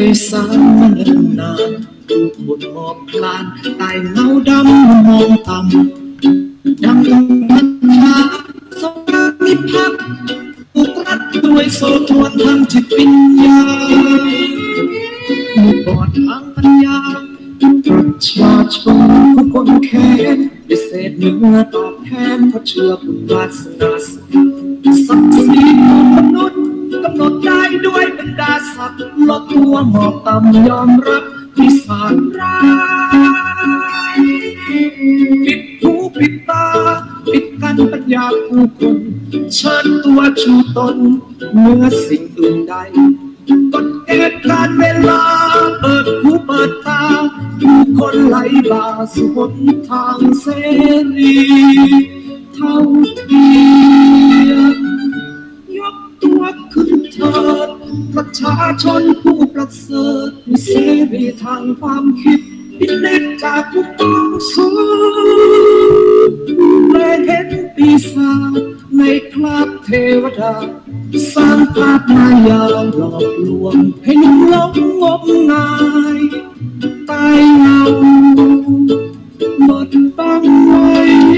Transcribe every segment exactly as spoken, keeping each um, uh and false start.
สารมาเนิ่นนานผู้คนหมอบคลานใต้เงาดำมองต่ำดังพันชาสงมิพักถูกรัดด้วยโซ่ตรวนทางจิตวิญญาณมือบอดทางปัญญาประชาชนผู้คนแค้นได้เศษเนื้อตอบแทนเพราะเชื่อบุญวาสนาศักดิ์ศรีของมนุษย์กำหนดได้ด้วยบรรดาศักดิ์ลดตัวหมอบต่ำยอมรับวิสารร้ายปิดหูปิดตาปิดกันปัญญาผู้คนเชิญตัวชูตนเมื่อสิ่งอื่นใดกฎเหตุการเวลาเปิดหูเปิดตาผู้คนไหลบ่าสู่หนทางเสรีเท่าเทียมยกตัวขึ้นเถิดประชาชนผู้ประเสริฐมีเสรีทางความคิดดิเล็กจากผู้ต้องสู้และเห็นปีศาจในคราบเทวดาสร้างภาพมายาหลอกลวงให้หลงงมงายตายเงาหมดบังไว้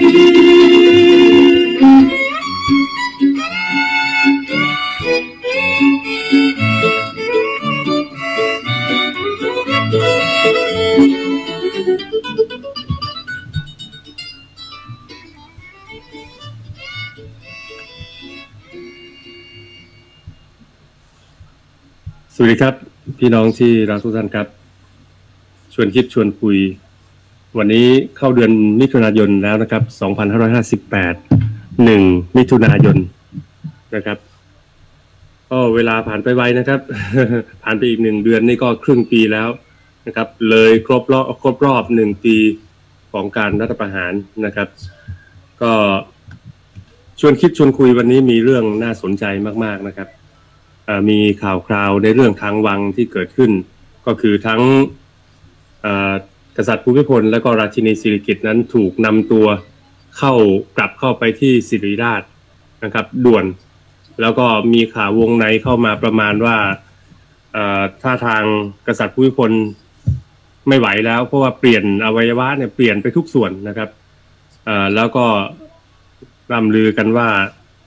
สวัสดีครับพี่น้องที่รักทุกท่านครับชวนคิดชวนคุยวันนี้เข้าเดือนมิถุนายนแล้วนะครับสองพันห้าร้อยห้าสิบแปด หนึ่งมิถุนายนนะครับก็เวลาผ่านไปไวนะครับ ผ่านไปอีกหนึ่งเดือนนี่ก็ครึ่งปีแล้วนะครับเลยครบรอบครบรอบหนึ่งปีของการรัฐประหารนะครับก็ชวนคิดชวนคุยวันนี้มีเรื่องน่าสนใจมากๆนะครับมีข่าวคราวในเรื่องทางวังที่เกิดขึ้นก็คือทั้งกษัตริย์ภูมิพลและก็ราชินีสิริกิติ์นั้นถูกนำตัวเข้ากลับเข้าไปที่ศิริราชนะครับด่วนแล้วก็มีข่าววงในเข้ามาประมาณว่าถ้าทางกษัตริย์ภูมิพลไม่ไหวแล้วเพราะว่าเปลี่ยนอวัยวะเนี่ยเปลี่ยนไปทุกส่วนนะครับแล้วก็ร่ำลือกันว่า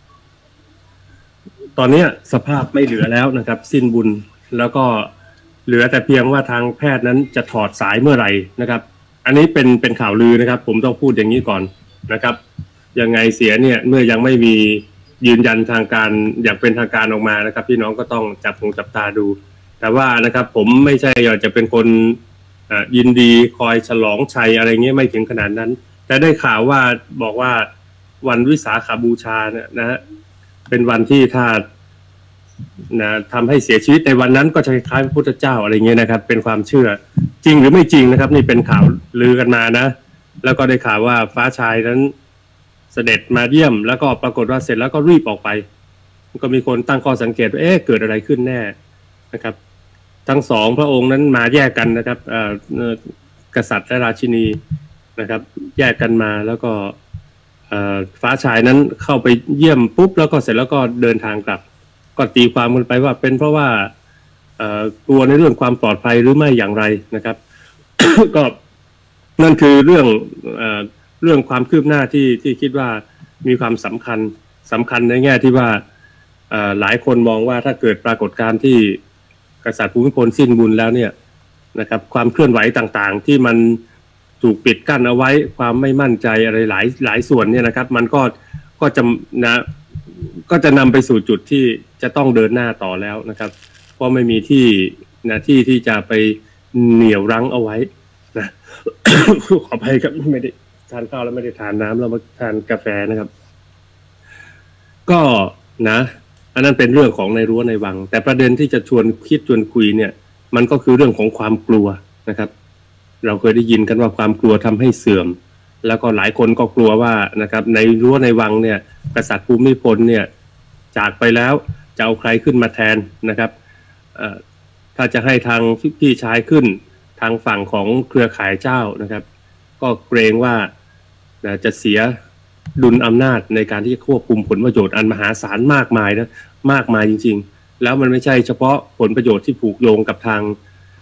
ตอนนี้สภาพไม่เหลือแล้วนะครับสิ้นบุญแล้วก็เหลือแต่เพียงว่าทางแพทย์นั้นจะถอดสายเมื่อไหร่นะครับอันนี้เป็นเป็นข่าวลือนะครับผมต้องพูดอย่างนี้ก่อนนะครับยังไงเสียเนี่ยเมื่อยังไม่มียืนยันทางการอย่างเป็นทางการออกมานะครับพี่น้องก็ต้องจับหูจับตาดูแต่ว่านะครับผมไม่ใช่อยากจะเป็นคนยินดีคอยฉลองชัยอะไรเงี้ยไม่ถึงขนาดนั้นแต่ได้ข่าวว่าบอกว่าวันวิสาขบูชาเนี่ยนะฮะเป็นวันที่ถ้านะทำให้เสียชีวิตในวันนั้นก็จะคล้ายพระพุทธเจ้าอะไรเงี้ยนะครับเป็นความเชื่อจริงหรือไม่จริงนะครับนี่เป็นข่าวลือกันมานะแล้วก็ได้ข่าวว่าฟ้าชายนั้นเสด็จมาเยี่ยมแล้วก็ปรากฏว่าเสร็จแล้วก็รีบออกไปก็มีคนตั้งข้อสังเกตว่าเอ๊ะเกิดอะไรขึ้นแน่นะครับทั้งสองพระองค์นั้นมาแยกกันนะครับกษัตริย์และราชินีนะครับแยกกันมาแล้วก็ฟ้าชายนั้นเข้าไปเยี่ยมปุ๊บแล้วก็เสร็จแล้วก็เดินทางกลับก็ตีความกันไปว่าเป็นเพราะว่ากลัวในเรื่องความปลอดภัยหรือไม่อย่างไรนะครับ ก็นั่นคือเรื่องเรื่องความคืบหน้าที่ที่คิดว่ามีความสำคัญสำคัญในแง่ที่ว่าหลายคนมองว่าถ้าเกิดปรากฏการณ์ที่กษัตริย์ภูมิพลสิ้นบุญแล้วเนี่ยนะครับความเคลื่อนไหวต่างๆที่มันถูกปิดกั้นเอาไว้ความไม่มั่นใจอะไรหลายหลายส่วนเนี่ยนะครับมันก็ก็จะนะก็จะนำไปสู่จุดที่จะต้องเดินหน้าต่อแล้วนะครับเพราะไม่มีที่นะที่ที่จะไปเหนี่ยวรั้งเอาไว้นะ ขออภัยครับไม่ได้ทานข้าวแล้วไม่ได้ทานน้ำแล้วมาทานกาแฟนะครับก็นะอันนั้นเป็นเรื่องของในรั้วในวังแต่ประเด็นที่จะชวนคิดชวนคุยเนี่ยมันก็คือเรื่องของความกลัวนะครับเราเคยได้ยินกันว่าความกลัวทำให้เสื่อมแล้วก็หลายคนก็กลัวว่านะครับในรั้วในวังเนี่ยกษัตริย์ภูมิพลเนี่ยจากไปแล้วจะเอาใครขึ้นมาแทนนะครับถ้าจะให้ทางพี่ชายขึ้นทางฝั่งของเครือข่ายเจ้านะครับก็เกรงว่าจะเสียดุลอำนาจในการที่จะควบคุมผลประโยชน์อันมหาศาลมากมายนะมากมายจริงๆแล้วมันไม่ใช่เฉพาะผลประโยชน์ที่ผูกโยงกับทาง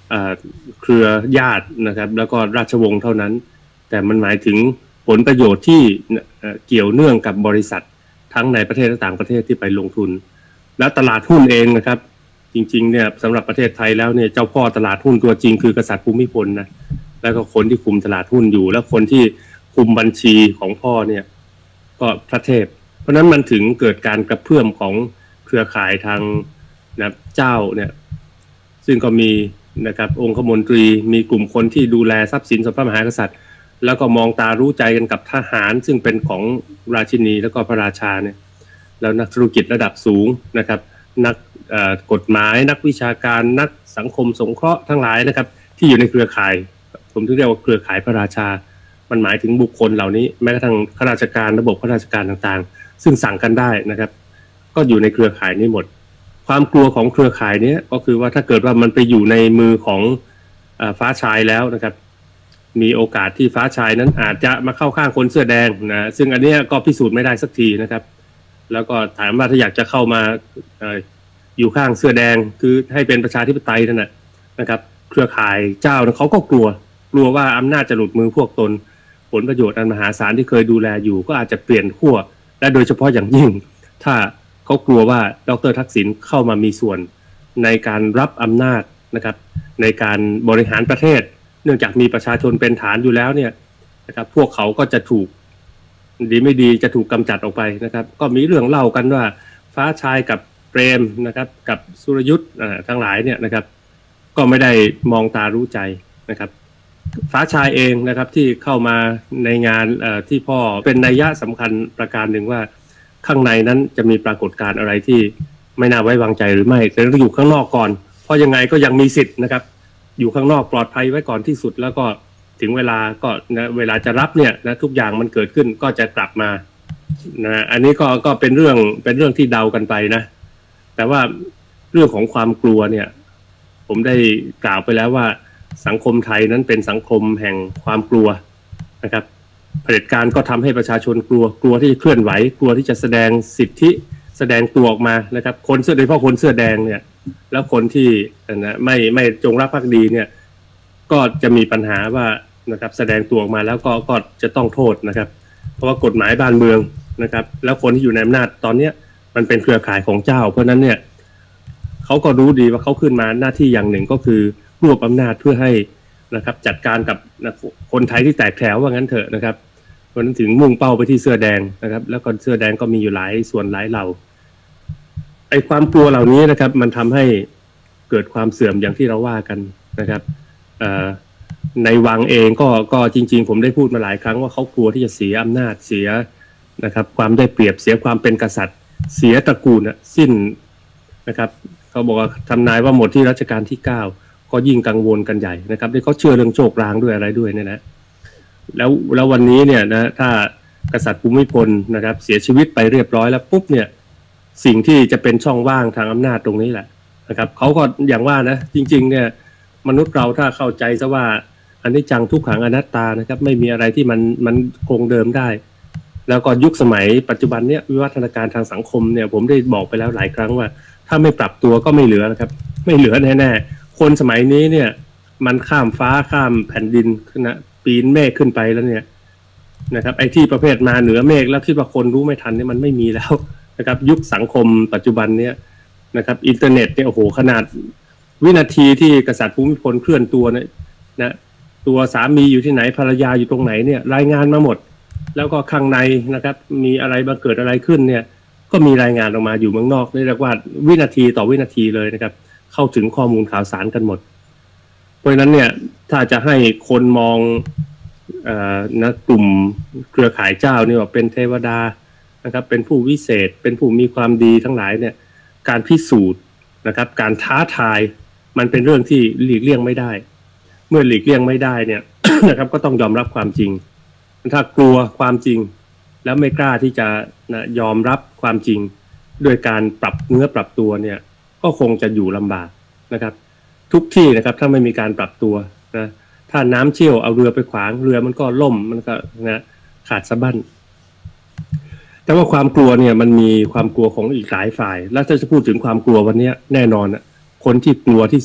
เครือญาตินะครับแล้วก็ราชวงศ์เท่านั้นแต่มันหมายถึงผลประโยชน์ที่เกี่ยวเนื่องกับบริษัททั้งในประเทศและต่างประเทศที่ไปลงทุนและตลาดหุ้นเองนะครับจริงๆเนี่ยสำหรับประเทศไทยแล้วเนี่ยเจ้าพ่อตลาดหุ้นตัวจริงคือกษัตริย์ภูมิพลนะแล้วก็คนที่คุมตลาดหุ้นอยู่แล้วคนที่คุมบัญชีของพ่อเนี่ยก็พระเทพเพราะนั้นมันถึงเกิดการกระเพื่อมของเครือข่ายทางนะเจ้าเนี่ยซึ่งก็มีนะครับองคมนตรีมีกลุ่มคนที่ดูแลทรัพย์สินส่วนพระมหากษัตริย์แล้วก็มองตารู้ใจกันกับทหารซึ่งเป็นของราชินีแล้วก็พระราชาเนี่ยแล้วนักธุรกิจระดับสูงนะครับนักกฎหมายนักวิชาการนักสังคมสงเคราะห์ทั้งหลายนะครับที่อยู่ในเครือข่ายผมถึงเรียกว่าเครือข่ายพระราชามันหมายถึงบุคคลเหล่านี้แม้กระทั่งข้าราชการระบบข้าราชการต่างๆซึ่งสั่งกันได้นะครับก็อยู่ในเครือข่ายนี้หมดความกลัวของเครือข่ายนี้ก็คือว่าถ้าเกิดว่ามันไปอยู่ในมือของฟ้าชายแล้วนะครับมีโอกาสที่ฟ้าชายนั้นอาจจะมาเข้าข้างคนเสื้อแดงนะซึ่งอันนี้ก็พิสูจน์ไม่ได้สักทีนะครับแล้วก็ถามว่าถ้าอยากจะเข้ามาอยู่ข้างเสื้อแดงคือให้เป็นประชาธิปไตยนั่นแหละนะครับเครือข่ายเจ้าเขาก็กลัวกลัวว่าอำนาจจะหลุดมือพวกตนผลประโยชน์อันมหาศาลที่เคยดูแลอยู่ก็อาจจะเปลี่ยนขั้วและโดยเฉพาะอย่างยิ่งถ้าเขากลัวว่าดร.ทักษิณเข้ามามีส่วนในการรับอำนาจนะครับในการบริหารประเทศเนื่องจากมีประชาชนเป็นฐานอยู่แล้วเนี่ยนะครับพวกเขาก็จะถูกดีไม่ดีจะถูกกำจัดออกไปนะครับก็มีเรื่องเล่ากันว่าฟ้าชายกับเปรมนะครับกับสุรยุทธ์ทั้งหลายเนี่ยนะครับก็ไม่ได้มองตารู้ใจนะครับฟ้าชายเองนะครับที่เข้ามาในงานที่พ่อเป็นนัยยะสำคัญประการหนึ่งว่าข้างในนั้นจะมีปรากฏการณ์อะไรที่ไม่น่าไว้วางใจหรือไม่แต่ต้องอยู่ข้างนอกก่อนเพราะยังไงก็ยังมีสิทธิ์นะครับอยู่ข้างนอกปลอดภัยไว้ก่อนที่สุดแล้วก็ถึงเวลาก็นะเวลาจะรับเนี่ยนะทุกอย่างมันเกิดขึ้นก็จะกลับมานะอันนี้ก็ก็เป็นเรื่องเป็นเรื่องที่เดากันไปนะแต่ว่าเรื่องของความกลัวเนี่ยผมได้กล่าวไปแล้วว่าสังคมไทยนั้นเป็นสังคมแห่งความกลัวนะครับเผด็จการก็ทำให้ประชาชนกลัวกลัวที่จะเคลื่อนไหวกลัวที่จะแสดงสิทธิแสดงตัวออกมานะครับคนเสื้อโดยเฉพาะคนเสื้อแดงเนี่ยแล้วคนที่นะไม่ไม่จงรักภักดีเนี่ยก็จะมีปัญหาว่านะครับแสดงตัวออกมาแล้วก็ก็จะต้องโทษนะครับเพราะว่ากฎหมายบ้านเมืองนะครับแล้วคนที่อยู่ในอำนาจตอนนี้มันเป็นเครือข่ายของเจ้าเพราะนั้นเนี่ยเขาก็รู้ดีว่าเขาขึ้นมาหน้าที่อย่างหนึ่งก็คือรวบอำนาจเพื่อให้นะครับจัดการกับคนไทยที่แตกแถวว่างั้นเถอะนะครับเพราะนั้นถึงมุ่งเป้าไปที่เสื้อแดงนะครับแล้วก็เสื้อแดงก็มีอยู่หลายส่วนหลายเหล่าไอ้ความกลัวเหล่านี้นะครับมันทำให้เกิดความเสื่อมอย่างที่เราว่ากันนะครับในวังเองก็ก็จริงๆผมได้พูดมาหลายครั้งว่าเขากลัวที่จะเสียอำนาจเสียนะครับความได้เปรียบเสียความเป็นกษัตริย์เสียตระกูลสิ้นนะครับเขาบอกว่าทำนายว่าหมดที่รัชกาลที่เก้าก็ยิ่งกังวลกันใหญ่นะครับที่เขาเชื่อเรื่องโชคลางด้วยอะไรด้วยเนี่ยนะแล้วแล้ววันนี้เนี่ยนะถ้ากษัตริย์ภูมิพลนะครับเสียชีวิตไปเรียบร้อยแล้วปุ๊บเนี่ยสิ่งที่จะเป็นช่องว่างทางอำนาจตรงนี้แหละนะครับเขาก็อย่างว่านะจริงๆเนี่ยมนุษย์เราถ้าเข้าใจซะว่าอนิจจังทุกขังอนัตตานะครับไม่มีอะไรที่มันมันคงเดิมได้แล้วก็ยุคสมัยปัจจุบันเนี่ยวิวัฒนาการทางสังคมเนี่ยผมได้บอกไปแล้วหลายครั้งว่าถ้าไม่ปรับตัวก็ไม่เหลือนะครับไม่เหลือแน่ๆคนสมัยนี้เนี่ยมันข้ามฟ้าข้ามแผ่นดินนะปีนเมฆขึ้นไปแล้วเนี่ยนะครับไอ้ที่ประเภทมาเหนือเมฆแล้วคิดว่าคนรู้ไม่ทันเนี่ยมันไม่มีแล้วนะครับยุคสังคมปัจจุบันเนี่ยนะครับอินเทอร์เน็ตเนี่ยโอ้โหขนาดวินาทีที่กษัตริย์ภูมิพลเคลื่อนตัวเนี่ยนะตัวสามีอยู่ที่ไหนภรรยาอยู่ตรงไหนเนี่ยรายงานมาหมดแล้วก็ข้างในนะครับมีอะไรบังเกิดอะไรขึ้นเนี่ยก็มีรายงานออกมาอยู่เมืองนอกเรียกว่าวินาทีต่อวินาทีเลยนะครับเข้าถึงข้อมูลข่าวสารกันหมดเพราะฉะนั้นเนี่ยถ้าจะให้คนมองเอ่อนะกลุ่มเครือข่ายเจ้านี่ว่าเป็นเทวดานะครับเป็นผู้วิเศษเป็นผู้มีความดีทั้งหลายเนี่ยการพิสูจน์นะครับการท้าทายมันเป็นเรื่องที่หลีกเลี่ยงไม่ได้เมื่อหลีกเลี่ยงไม่ได้เนี่ย นะครับก็ต้องยอมรับความจริงถ้ากลัวความจริงแล้วไม่กล้าที่จะนะยอมรับความจริงด้วยการปรับเนื้อปรับตัวเนี่ยก็คงจะอยู่ลำบากนะครับทุกที่นะครับถ้าไม่มีการปรับตัวนะถ้าน้ำเชี่ยวเอาเรือไปขวางเรือมันก็ล่มมันก็นะขาดสะบั้นแต่ว่าความกลัวเนี่ยมันมีความกลัวของอีกหลายฝ่ายแล้วถ้าจะพูดถึงความกลัววันนี้แน่นอนคนที่กลัวที่สุด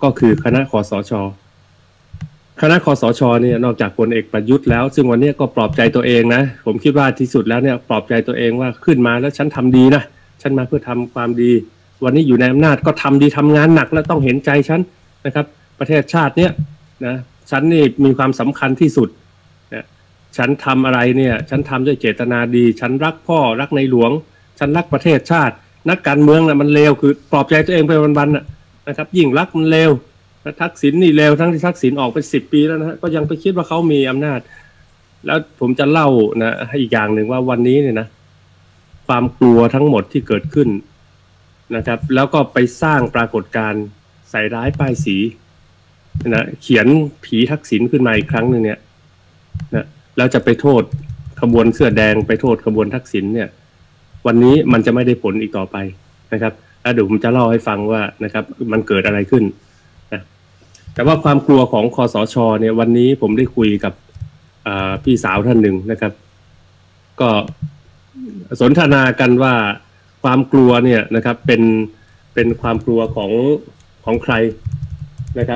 ก็คือคณะคสช.คณะคสช.เนี่ยนอกจากพลเอกประยุทธ์แล้วซึ่งวันนี้ก็ปลอบใจตัวเองนะผมคิดว่าที่สุดแล้วเนี่ยปลอบใจตัวเองว่าขึ้นมาแล้วฉันทำดีนะฉันมาเพื่อทำความดีวันนี้อยู่ในอำนาจก็ทำดีทำงานหนักแล้วต้องเห็นใจฉันนะครับประเทศชาติเนี่ยนะฉันนี่มีความสำคัญที่สุดนะฉันทำอะไรเนี่ยฉันทำด้วยเจตนาดีฉันรักพ่อรักในหลวงฉันรักประเทศชาตินักการเมืองนะมันเลวคือปลอบใจตัวเองไปวันๆนะนะครับยิ่งรักมันเลวทักษิณนี่เลวทั้งที่ทักษิณออกไปสิบปีแล้วนะฮะก็ยังไปคิดว่าเขามีอำนาจแล้วผมจะเล่านะอีกอย่างหนึ่งว่าวันนี้เนี่ยนะความกลัวทั้งหมดที่เกิดขึ้นนะครับแล้วก็ไปสร้างปรากฏการณ์ใส่ร้ายป้ายสีนะเขียนผีทักษิณขึ้นมาอีกครั้งหนึ่งเนี่ยนะแล้วจะไปโทษขบวนเสื้อแดงไปโทษขบวนทักษิณเนี่ยวันนี้มันจะไม่ได้ผลอีกต่อไปนะครับแล้วเดี๋ยวผมจะเล่าให้ฟังว่านะครับมันเกิดอะไรขึ้นนะแต่ว่าความกลัวของคสช.เนี่ยวันนี้ผมได้คุยกับพี่สาวท่านหนึ่งนะครับก็สนทนากันว่าความกลัวเนี่ยนะครับเป็นเป็นความกลัวของของใครนะครับ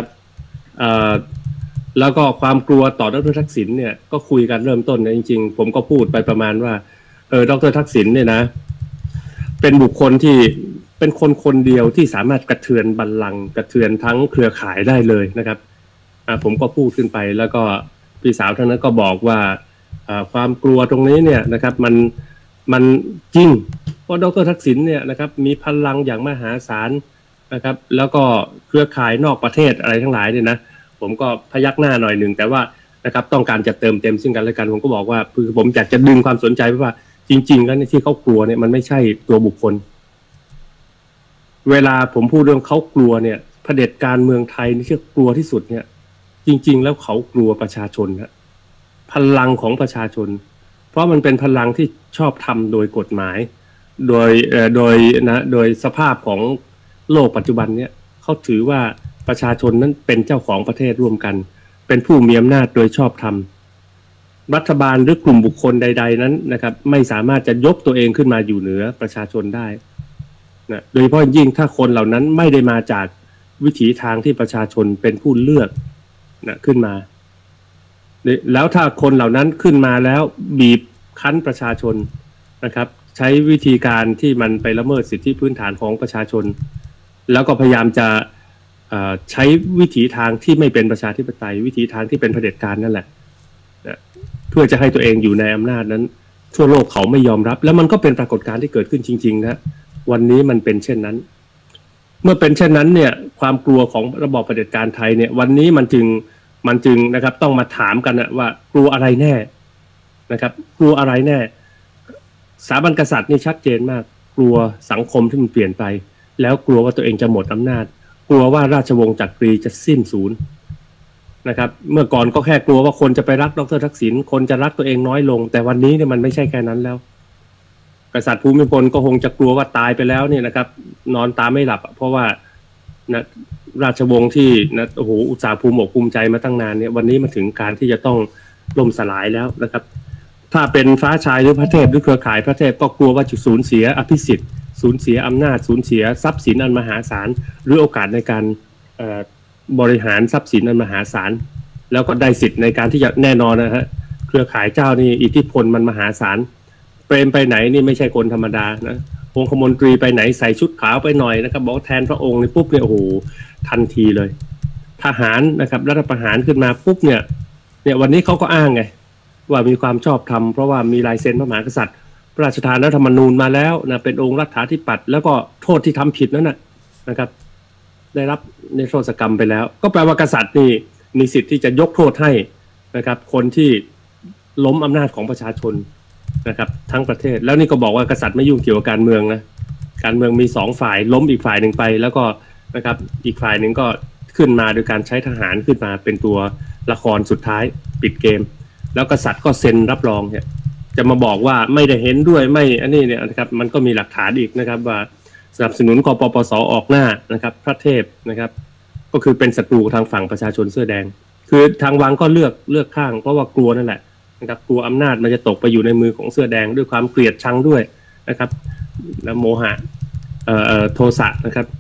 แล้วก็ความกลัวต่อดร.ทักษิณเนี่ยก็คุยกันเริ่มต้นนะจริงๆผมก็พูดไปประมาณว่าเออดร.ทักษิณเนี่ยนะเป็นบุคคลที่เป็นคนคนเดียวที่สามารถกระเทือนบัลลังก์กระเทือนทั้งเครือข่ายได้เลยนะครับอ่าผมก็พูดขึ้นไปแล้วก็พี่สาวท่านนั้นก็บอกว่าอ่าความกลัวตรงนี้เนี่ยนะครับมันมันจริงเพราะดร.ทักษิณเนี่ยนะครับมีพลังอย่างมหาศาลนะครับแล้วก็เครือข่ายนอกประเทศอะไรทั้งหลายเนี่ยนะผมก็พยักหน้าหน่อยหนึ่งแต่ว่านะครับต้องการจะเติมเต็มซึ่งกันและกันผมก็บอกว่าคือผมอยากจะดึงความสนใจว่าจริงๆแล้วที่เขากลัวเนี่ยมันไม่ใช่ตัวบุคคลเวลาผมพูดเรื่องเขากลัวเนี่ยเผด็จการเมืองไทยนี่ที่กลัวที่สุดเนี่ยจริงๆแล้วเขากลัวประชาชนนะพลังของประชาชนเพราะมันเป็นพลังที่ชอบทำโดยกฎหมายโดยเอ่อโดยนะโดยสภาพของโลกปัจจุบันเนี่ยเขาถือว่าประชาชนนั้นเป็นเจ้าของประเทศร่วมกันเป็นผู้มีอำนาจโดยชอบธรรมรัฐบาลหรือกลุ่มบุคคลใดๆนั้นนะครับไม่สามารถจะยกตัวเองขึ้นมาอยู่เหนือประชาชนได้นะโดยเฉพาะยิ่งถ้าคนเหล่านั้นไม่ได้มาจากวิถีทางที่ประชาชนเป็นผู้เลือกนะขึ้นมาแล้วถ้าคนเหล่านั้นขึ้นมาแล้วบีบคั้นประชาชนนะครับใช้วิธีการที่มันไปละเมิดสิทธิพื้นฐานของประชาชนแล้วก็พยายามจะใช้วิถีทางที่ไม่เป็นประชาธิปไตยวิถีทางที่เป็นเผด็จการนั่นแหละนะเพื่อจะให้ตัวเองอยู่ในอำนาจนั้นทั่วโลกเขาไม่ยอมรับแล้วมันก็เป็นปรากฏการณ์ที่เกิดขึ้นจริงๆนะวันนี้มันเป็นเช่นนั้นเมื่อเป็นเช่นนั้นเนี่ยความกลัวของระบอบเผด็จการไทยเนี่ยวันนี้มันจึงมันจึงนะครับต้องมาถามกันนะว่ากลัวอะไรแน่นะครับกลัวอะไรแน่สถาบันกษัตริย์นี่ชัดเจนมากกลัวสังคมที่มันเปลี่ยนไปแล้วกลัวว่าตัวเองจะหมดอำนาจกลัวว่าราชวงศ์จักรีจะสิ้นสูญนะครับเมื่อก่อนก็แค่กลัวว่าคนจะไปรักดร.ทักษิณคนจะรักตัวเองน้อยลงแต่วันนี้เนี่ยมันไม่ใช่แค่นั้นแล้วกษัตริย์ภูมิพลก็คงจะกลัวว่าตายไปแล้วเนี่ยนะครับนอนตาไม่หลับเพราะว่านะราชวงศ์ที่นะโอ้โหอุตสาห์ภูมิอกภูมิใจมาตั้งนานเนี่ยวันนี้มาถึงการที่จะต้องล่มสลายแล้วนะครับถ้าเป็นฟ้าชายหรือพระเทพหรือเครือข่ายพระเทพก็กลัวว่าจะสูญเสียอภิสิทธิ์สูญเสียอำนาจสูญเสียทรัพย์สินอันมหาศาลหรือโอกาสในการบริหารทรัพย์สินอันมหาศาลแล้วก็ได้สิทธิ์ในการที่จะแน่นอนนะฮะเครือข่ายเจ้านี่อิทธิพลมันมหาศาลเปรมไปไหนนี่ไม่ใช่คนธรรมดานะองคมนตรีไปไหนใส่ชุดขาวไปหน่อยนะครับบอกแทนพระองค์นี่ปุ๊บเนี่ยโอ้โหทันทีเลยทหารนะครับรัฐประหารขึ้นมาปุ๊บเนี่ยเนี่ยวันนี้เขาก็อ้างไงว่ามีความชอบธรรมเพราะว่ามีลายเซ็นพระมหากษัตริย์พระราชทานรัฐธรรมนูญมาแล้วนะเป็นองค์รัฐาธิปัตย์แล้วก็โทษที่ทำผิดนั้นนะนะครับได้รับในโทษกรรมไปแล้วก็แปลว่ากษัตริย์นี่มีสิทธิ์ที่จะยกโทษให้นะครับคนที่ล้มอำนาจของประชาชนนะครับทั้งประเทศแล้วนี่ก็บอกว่ากษัตริย์ไม่ยุ่งเกี่ยวกับการเมืองนะการเมืองมีสองฝ่ายล้มอีกฝ่ายหนึ่งไปแล้วก็นะครับอีกฝ่ายหนึ่งก็ขึ้นมาโดยการใช้ทหารขึ้นมาเป็นตัวละครสุดท้ายปิดเกมแล้วกษัตริย์ก็เซ็นรับรองเนี่ยจะมาบอกว่าไม่ได้เห็นด้วยไม่อันนี้เนี่ยนะครับมันก็มีหลักฐานอีกนะครับว่าสนับสนุนกปปส.ออกหน้านะครับพระเทพนะครับก็คือเป็นศัตรูทางฝั่งประชาชนเสื้อแดงคือทางวังก็เลือกเลือกข้างเพราะว่ากลัวนั่นแหละนะครับกลัวอำนาจมันจะตกไปอยู่ในมือของเสื้อแดงด้วยความเกลียดชังด้วยนะครับและโมหะเอ่อโทสะนะครับ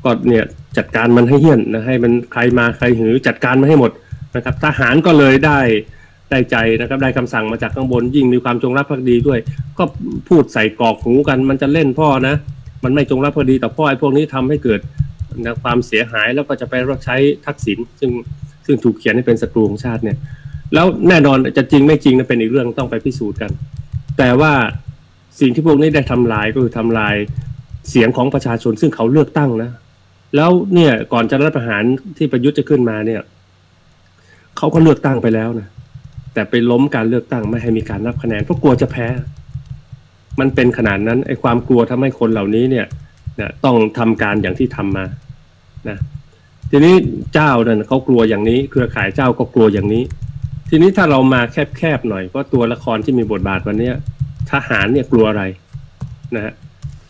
ก็เนี่ยจัดการมันให้เหี้ยนนะให้มันใครมาใครหือจัดการมันให้หมดนะครับทหารก็เลยได้ได้ใจนะครับได้คำสั่งมาจากข้างบนยิ่งมีความจงรักภักดีด้วยก็พูดใส่กรอกหูกันมันจะเล่นพ่อนะมันไม่จงรักภักดีต่อพ่อไอ้พวกนี้ทำให้เกิดนะความเสียหายแล้วก็จะไปรับใช้ทักษิณซึ่งซึ่งถูกเขียนให้เป็นศัตรูของชาติเนี่ยแล้วแน่นอนจะจริงไม่จริงนะเป็นอีกเรื่องต้องไปพิสูจน์กันแต่ว่าสิ่งที่พวกนี้ได้ทำลายก็คือทำลายเสียงของประชาชนซึ่งเขาเลือกตั้งนะแล้วเนี่ยก่อนจะรัฐประหารที่ประยุทธ์จะขึ้นมาเนี่ยเขาก็เลือกตั้งไปแล้วนะแต่ไปล้มการเลือกตั้งไม่ให้มีการนับคะแนนเพราะกลัวจะแพ้มันเป็นขนาดนั้นไอ้ความกลัวทำให้คนเหล่านี้เนี่ยนะต้องทำการอย่างที่ทำมานะทีนี้เจ้าเนี่ยเขากลัวอย่างนี้เครือข่ายเจ้าก็กลัวอย่างนี้ทีนี้ถ้าเรามาแคบๆหน่อยก็ตัวละครที่มีบทบาทวันนี้ทหารเนี่ยกลัวอะไรนะฮะ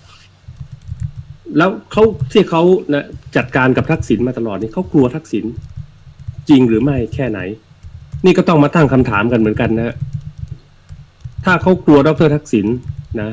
แล้วเขาที่เขานะจัดการกับทักษิณมาตลอดนี่เขากลัวทักษิณจริงหรือไม่แค่ไหนนี่ก็ต้องมาตั้งคำถามกันเหมือนกันนะถ้าเขากลัวดร.ทักษิณนะ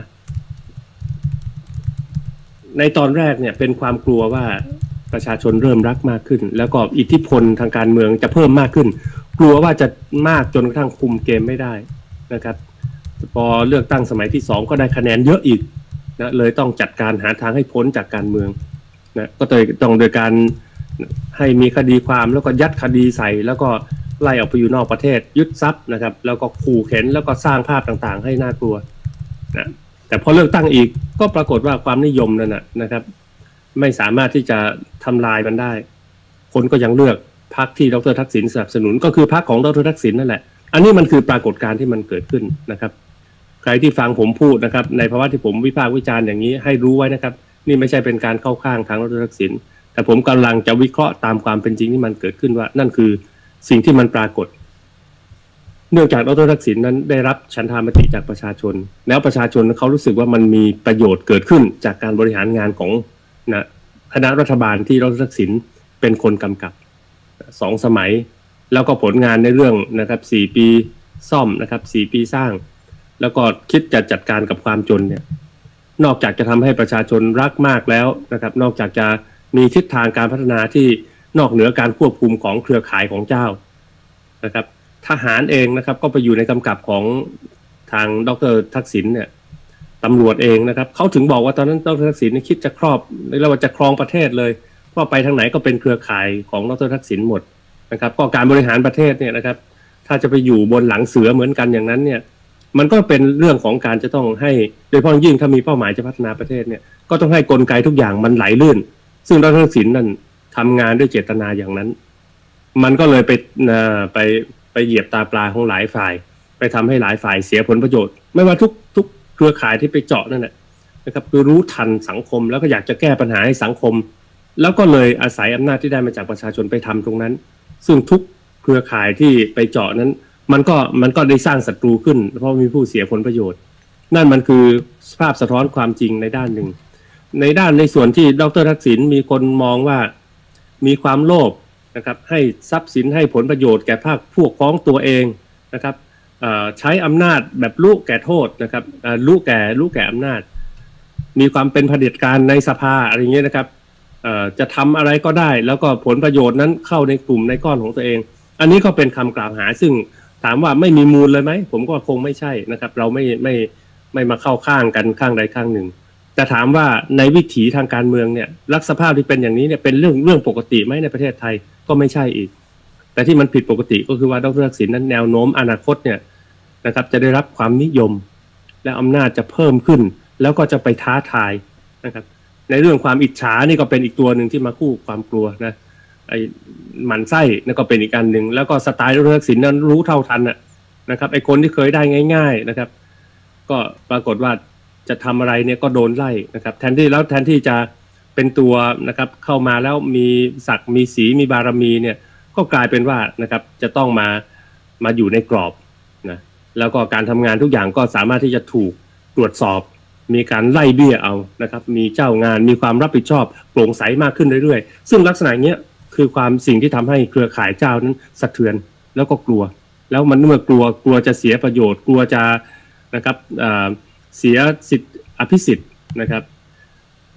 ในตอนแรกเนี่ยเป็นความกลัวว่าประชาชนเริ่มรักมากขึ้นแล้วก็อิทธิพลทางการเมืองจะเพิ่มมากขึ้นกลัวว่าจะมากจนกระทั่งคุมเกมไม่ได้นะครับพอเลือกตั้งสมัยที่สองก็ได้คะแนนเยอะอีกนะเลยต้องจัดการหาทางให้พ้นจากการเมืองนะก็เลยต้องโดยการให้มีคดีความแล้วก็ยัดคดีใส่แล้วก็ไล่ออกไปอยู่นอกประเทศยึดทรัพย์นะครับแล้วก็ขู่เข็นแล้วก็สร้างภาพต่างๆให้น่ากลัวนะแต่พอเลือกตั้งอีกก็ปรากฏว่าความนิยมนั่นนะครับไม่สามารถที่จะทำลายมันได้คนก็ยังเลือกพรรคที่ดร.ทักษิณสนับสนุนก็คือพรรคของดร.ทักษิณนั่นแหละอันนี้มันคือปรากฏการณ์ที่มันเกิดขึ้นนะครับใครที่ฟังผมพูดนะครับในภาวะที่ผมวิพากษ์วิจารณ์อย่างนี้ให้รู้ไว้นะครับนี่ไม่ใช่เป็นการเข้าข้างทางดร.ทักษิณแต่ผมกำลังจะวิเคราะห์ตามความเป็นจริงที่มันเกิดขึ้นว่านั่นคือสิ่งที่มันปรากฏเนื่องจากดร.ทักษิณนั้นได้รับฉันทามติจากประชาชนแล้วประชาชนเขารู้สึกว่ามันมีประโยชน์เกิดขึ้นจากการบริหารงานของนะคณะรัฐบาลที่ดร.ทักษิณเป็นคนกำกับสองสมัยแล้วก็ผลงานในเรื่องนะครับสี่ปีซ่อมนะครับสี่ปีสร้างแล้วก็คิดจะจัดการกับความจนเนี่ยนอกจากจะทำให้ประชาชนรักมากแล้วนะครับนอกจากจะมีทิศทางการพัฒนาที่นอกเหนือการควบคุมของเครือข่ายของเจ้านะครับทหารเองนะครับก็ไปอยู่ในกำกับของทางดร.ทักษิณเนี่ยตำรวจเองนะครับเขาถึงบอกว่าตอนนั้นดร.ทักษิณคิดจะครอบเรียกว่าจะครองประเทศเลยเพราะไปทางไหนก็เป็นเครือข่ายของดร.ทักษิณหมดนะครับก็การบริหารประเทศเนี่ยนะครับถ้าจะไปอยู่บนหลังเสือเหมือนกันอย่างนั้นเนี่ยมันก็เป็นเรื่องของการจะต้องให้โดยเฉพาะยิ่งถ้ามีเป้าหมายจะพัฒนาประเทศเนี่ยก็ต้องให้กลไกทุกอย่างมันไหลลื่นซึ่งดร.ทักษิณนั่นทำงานด้วยเจตนาอย่างนั้นมันก็เลยไปไปไปเหยียบตาปลาของหลายฝ่ายไปทำให้หลายฝ่ายเสียผลประโยชน์ไม่ว่าทุกทุกเครือข่ายที่ไปเจาะนั่นแหละนะครับคือรู้ทันสังคมแล้วก็อยากจะแก้ปัญหาให้สังคมแล้วก็เลยอาศัยอำนาจที่ได้มาจากประชาชนไปทำตรงนั้นซึ่งทุกเครือข่ายที่ไปเจาะนั้นมันก็มันก็ได้สร้างศัตรูขึ้นเพราะมีผู้เสียผลประโยชน์นั่นมันคือสภาพสะท้อนความจริงในด้านหนึ่งในด้านในส่วนที่ดร.ทักษิณมีคนมองว่ามีความโลภนะครับให้ทรัพย์สินให้ผลประโยชน์แก่ภาคพวกพ้องตัวเองนะครับใช้อำนาจแบบรู้แก่โทษนะครับรู้แก่รู้แก่อำนาจมีความเป็นเผด็จการในสภาอะไรอย่างเงี้ยนะครับจะทำอะไรก็ได้แล้วก็ผลประโยชน์นั้นเข้าในกลุ่มในก้อนของตัวเองอันนี้ก็เป็นคำกล่าวหาซึ่งถามว่าไม่มีมูลเลยไหมผมก็คงไม่ใช่นะครับเราไม่ไม่ไม่มาเข้าข้างกันข้างใดข้างหนึ่งแต่ถามว่าในวิถีทางการเมืองเนี่ยลักษณะสภาพที่เป็นอย่างนี้เนี่ยเป็นเรื่องเรื่องปกติไหมในประเทศไทยก็ไม่ใช่อีกแต่ที่มันผิดปกติก็คือว่าดร.ทักษิณนั้นแนวโน้มอนาคตเนี่ยนะครับจะได้รับความนิยมและอำนาจจะเพิ่มขึ้นแล้วก็จะไปท้าทายนะครับในเรื่องความอิจฉานี่ก็เป็นอีกตัวหนึ่งที่มาคู่ความกลัวนะไอ้หมั่นไส้นั่นก็เป็นอีกอันหนึ่งแล้วก็สไตล์ดร.ทักษิณนั้นรู้เท่าทันนะครับไอ้คนที่เคยได้ง่ายๆนะครับก็ปรากฏว่าจะทำอะไรเนี่ยก็โดนไล่นะครับแทนที่แล้วแทนที่จะเป็นตัวนะครับเข้ามาแล้วมีศักดิ์มีสีมีบารมีเนี่ยก็กลายเป็นว่านะครับจะต้องมามาอยู่ในกรอบนะแล้วก็การทำงานทุกอย่างก็สามารถที่จะถูกตรวจสอบมีการไล่เบี้ยเอานะครับมีเจ้างานมีความรับผิดชอบโปร่งใสมากขึ้นเรื่อยๆซึ่งลักษณะเนี้ยคือความสิ่งที่ทำให้เครือข่ายเจ้านั้นสะเทือนแล้วก็กลัวแล้วมันเมื่อกลัวกลัวจะเสียประโยชน์กลัวจะนะครับเสียสิทธิอภิสิทธิ์นะครับ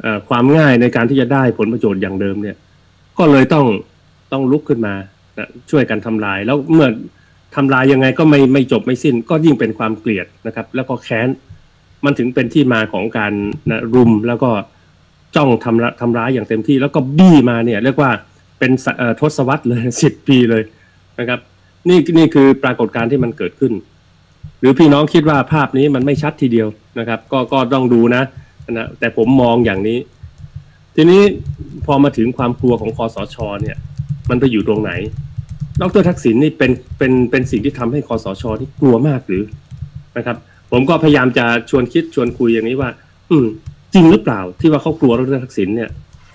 ความง่ายในการที่จะได้ผลประโยชน์อย่างเดิมเนี่ยก็เลยต้องต้องลุกขึ้นมานะช่วยกันทำลายแล้วเมื่อทำลายยังไงก็ไม่ไม่จบไม่สิ้นก็ยิ่งเป็นความเกลียดนะครับแล้วก็แค้นมันถึงเป็นที่มาของการนะรุมแล้วก็จ้องทำทำร้ายอย่างเต็มที่แล้วก็บี้มาเนี่ยเรียกว่าเป็นทศวรรษเลยสิบปีเลยนะครับนี่นี่คือปรากฏการณ์ที่มันเกิดขึ้นหรือพี่น้องคิดว่าภาพนี้มันไม่ชัดทีเดียวนะครับก็ก็ต้องดูนะนะแต่ผมมองอย่างนี้ทีนี้พอมาถึงความกลัวของคสช.เนี่ยมันไปอยู่ตรงไหนดร.ทักษิณนี่เป็นเป็นเป็นสิ่งที่ทำให้คสช.ที่กลัวมากหรือนะครับผมก็พยายามจะชวนคิดชวนคุยอย่างนี้ว่าอืมจริงหรือเปล่าที่ว่าเขากลัวดร.ทักษิณเนี่ย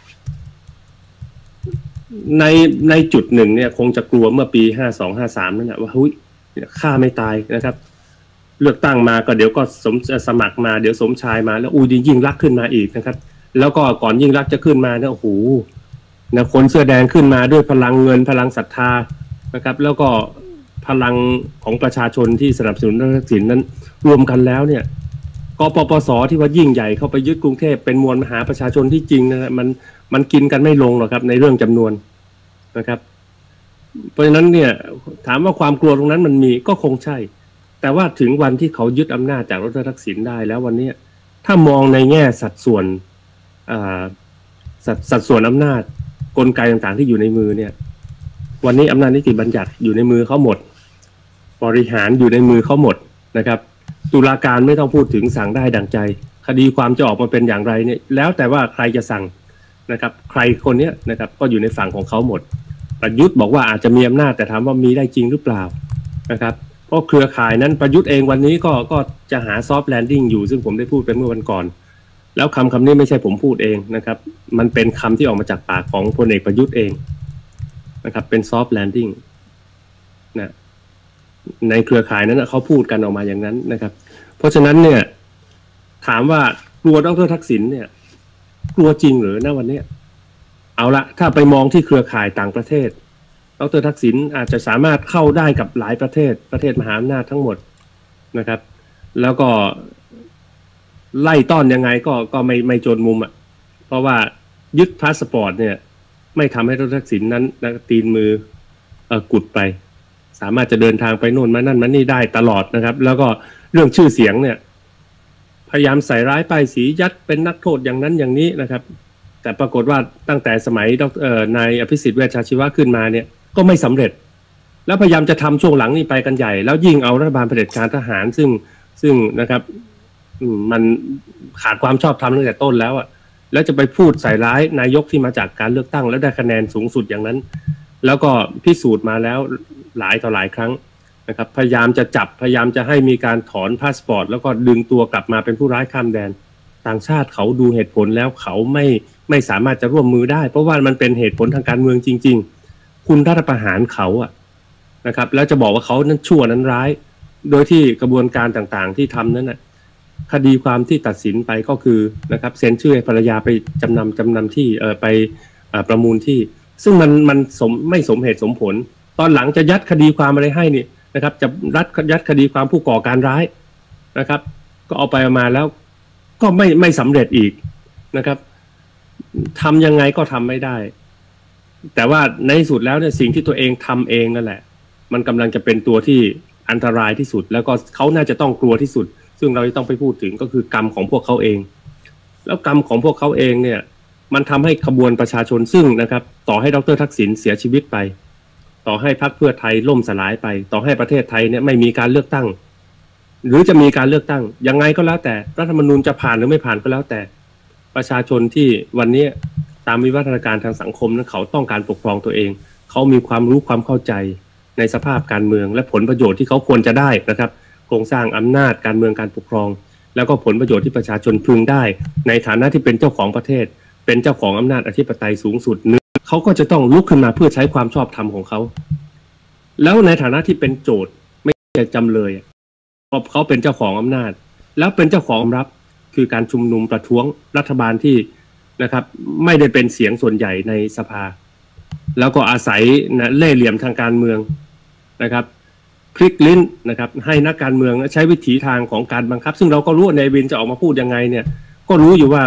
ในในจุดหนึ่งเนี่ยคงจะกลัวเมื่อปีห้าสอง ห้าสามนั่นแหละว่าเฮ้ยฆ่าไม่ตายนะครับเลือกตั้งมาก็เดี๋ยวก็สมสมัครมาเดี๋ยวสมชายมาแล้วอุ้ยยิ่งรักขึ้นมาอีกนะครับแล้วก็ก่อนยิ่งรักจะขึ้นมาเนี่ยโอ้โหนะคนเสื้อแดงขึ้นมาด้วยพลังเงินพลังศรัทธานะครับแล้วก็พลังของประชาชนที่สนับสนุนดร.ทักษิณนั้นรวมกันแล้วเนี่ยกปปสที่ว่ายิ่งใหญ่เข้าไปยึดกรุงเทพเป็นมวลมหาประชาชนที่จริงนะมันมันกินกันไม่ลงหรอกครับในเรื่องจำนวนนะครับเพราะฉะนั้นเนี่ยถามว่าความกลัวตรงนั้นมันมีก็คงใช่แต่ว่าถึงวันที่เขายึดอำนาจจากดร.ทักษิณได้แล้ววันนี้ถ้ามองในแง่สัดส่วนสัดสัดส่วนอำนาจกลไกต่างๆที่อยู่ในมือเนี่ยวันนี้อำนาจนิติบัญญัติอยู่ในมือเขาหมดบริหารอยู่ในมือเขาหมดนะครับตุลาการไม่ต้องพูดถึงสั่งได้ดังใจคดีความจะออกมาเป็นอย่างไรเนี่ยแล้วแต่ว่าใครจะสั่งนะครับใครคนนี้นะครับก็อยู่ในฝั่งของเขาหมดประยุทธ์บอกว่าอาจจะมีอำนาจแต่ถามว่ามีได้จริงหรือเปล่านะครับเพราะเครือข่ายนั้นประยุทธ์เองวันนี้ก็ก็จะหาซอฟต์แลนดิ้งอยู่ซึ่งผมได้พูดไปเมื่อวันก่อนแล้วคำคำนี้ไม่ใช่ผมพูดเองนะครับมันเป็นคำที่ออกมาจากปากของพลเอกประยุทธ์เองนะครับเป็นซอฟต์แลนดิ้งนะในเครือข่ายนั้นเขาพูดกันออกมาอย่างนั้นนะครับเพราะฉะนั้นเนี่ยถามว่ากลัวดร.ทักษิณเนี่ยกลัวจริงหรือณวันนี้เอาละถ้าไปมองที่เครือข่ายต่างประเทศดร.ทักษิณอาจจะสามารถเข้าได้กับหลายประเทศประเทศมหาอำนาจทั้งหมดนะครับแล้วก็ไล่ต้อนยังไงก็ก็ไม่ไม่จนมุมอ่ะเพราะว่ายึดพาสปอร์ตเนี่ยไม่ทำให้ดร.ทักษิณนั้นตีนมือเอ่อกุดไปสามารถจะเดินทางไปโน่นมานั่นมานี่ได้ตลอดนะครับแล้วก็เรื่องชื่อเสียงเนี่ยพยายามใส่ร้ายป้ายสียัดเป็นนักโทษอย่างนั้นอย่างนี้นะครับแต่ปรากฏว่าตั้งแต่สมัยดร.นายอภิสิทธิ์เวชชาชีวะขึ้นมาเนี่ยก็ไม่สำเร็จแล้วพยายามจะทำช่วงหลังนี่ไปกันใหญ่แล้วยิ่งเอารัฐบาลเผด็จการทหารซึ่งซึ่งนะครับมันขาดความชอบธรรมตั้งแต่ต้นแล้วอ่ะแล้วจะไปพูดใส่ร้ายนายกที่มาจากการเลือกตั้งแล้วได้คะแนนสูงสุดอย่างนั้นแล้วก็พิสูจน์มาแล้วหลายต่อหลายครั้งนะครับพยายามจะจับพยายามจะให้มีการถอนพาสปอร์ตแล้วก็ดึงตัวกลับมาเป็นผู้ร้ายข้ามแดนต่างชาติเขาดูเหตุผลแล้วเขาไม่ไม่สามารถจะร่วมมือได้เพราะว่ามันเป็นเหตุผลทางการเมืองจริงๆคุณรัฐประหารเขาอะนะครับแล้วจะบอกว่าเขานั้นชั่วนั้นร้ายโดยที่กระบวนการต่างๆที่ทำนั้นนะคดีความที่ตัดสินไปก็คือนะครับเซ็นชื่อให้ภรรยาไปจำนำจำนำที่เออไปประมูลที่ซึ่งมันมันสมไม่สมเหตุสมผลตอนหลังจะยัดคดีความอะไรให้นี่นะครับจะรัดยัดคดีความผู้ก่อการร้ายนะครับก็เอาไปเอามาแล้วก็ไม่ไม่สำเร็จอีกนะครับทำยังไงก็ทำไม่ได้แต่ว่าในที่สุดแล้วเนี่ยสิ่งที่ตัวเองทำเองนั่นแหละมันกำลังจะเป็นตัวที่อันตรายที่สุดแล้วก็เขาน่าจะต้องกลัวที่สุดซึ่งเราจะต้องไปพูดถึงก็คือกรรมของพวกเขาเองแล้วกรรมของพวกเขาเองเนี่ยมันทำให้ขบวนประชาชนซึ่งนะครับต่อให้ดร.ทักษิณเสียชีวิตไปต่อให้พรรคเพื่อไทยล่มสลายไปต่อให้ประเทศไทยเนี่ยไม่มีการเลือกตั้งหรือจะมีการเลือกตั้งยังไงก็แล้วแต่รัฐธรรมนูญจะผ่านหรือไม่ผ่านก็แล้วแต่ประชาชนที่วันนี้ตามวิวัฒนาการทางสังคมนั้นเขาต้องการปกครองตัวเองเขามีความรู้ความเข้าใจในสภาพการเมืองและผลประโยชน์ที่เขาควรจะได้นะครับโครงสร้างอำนาจการเมืองการปกครองแล้วก็ผลประโยชน์ที่ประชาชนพึงได้ในฐานะที่เป็นเจ้าของประเทศเป็นเจ้าของอำนาจอธิปไตยสูงสุดนึงเขาก็จะต้องลุกขึ้นมาเพื่อใช้ความชอบธรรมของเขาแล้วในฐานะที่เป็นโจทย์ไม่ใช่จำเลยเพราะเขาเป็นเจ้าของอำนาจแล้วเป็นเจ้าของรับคือการชุมนุมประท้วงรัฐบาลที่นะครับไม่ได้เป็นเสียงส่วนใหญ่ในสภาแล้วก็อาศัยนะเล่ห์เหลี่ยมทางการเมืองนะครับพลิกลิ้นนะครับให้นักการเมืองใช้วิถีทางของการบังคับซึ่งเราก็รู้ในวินจะออกมาพูดยังไงเนี่ยก็รู้อยู่ว่า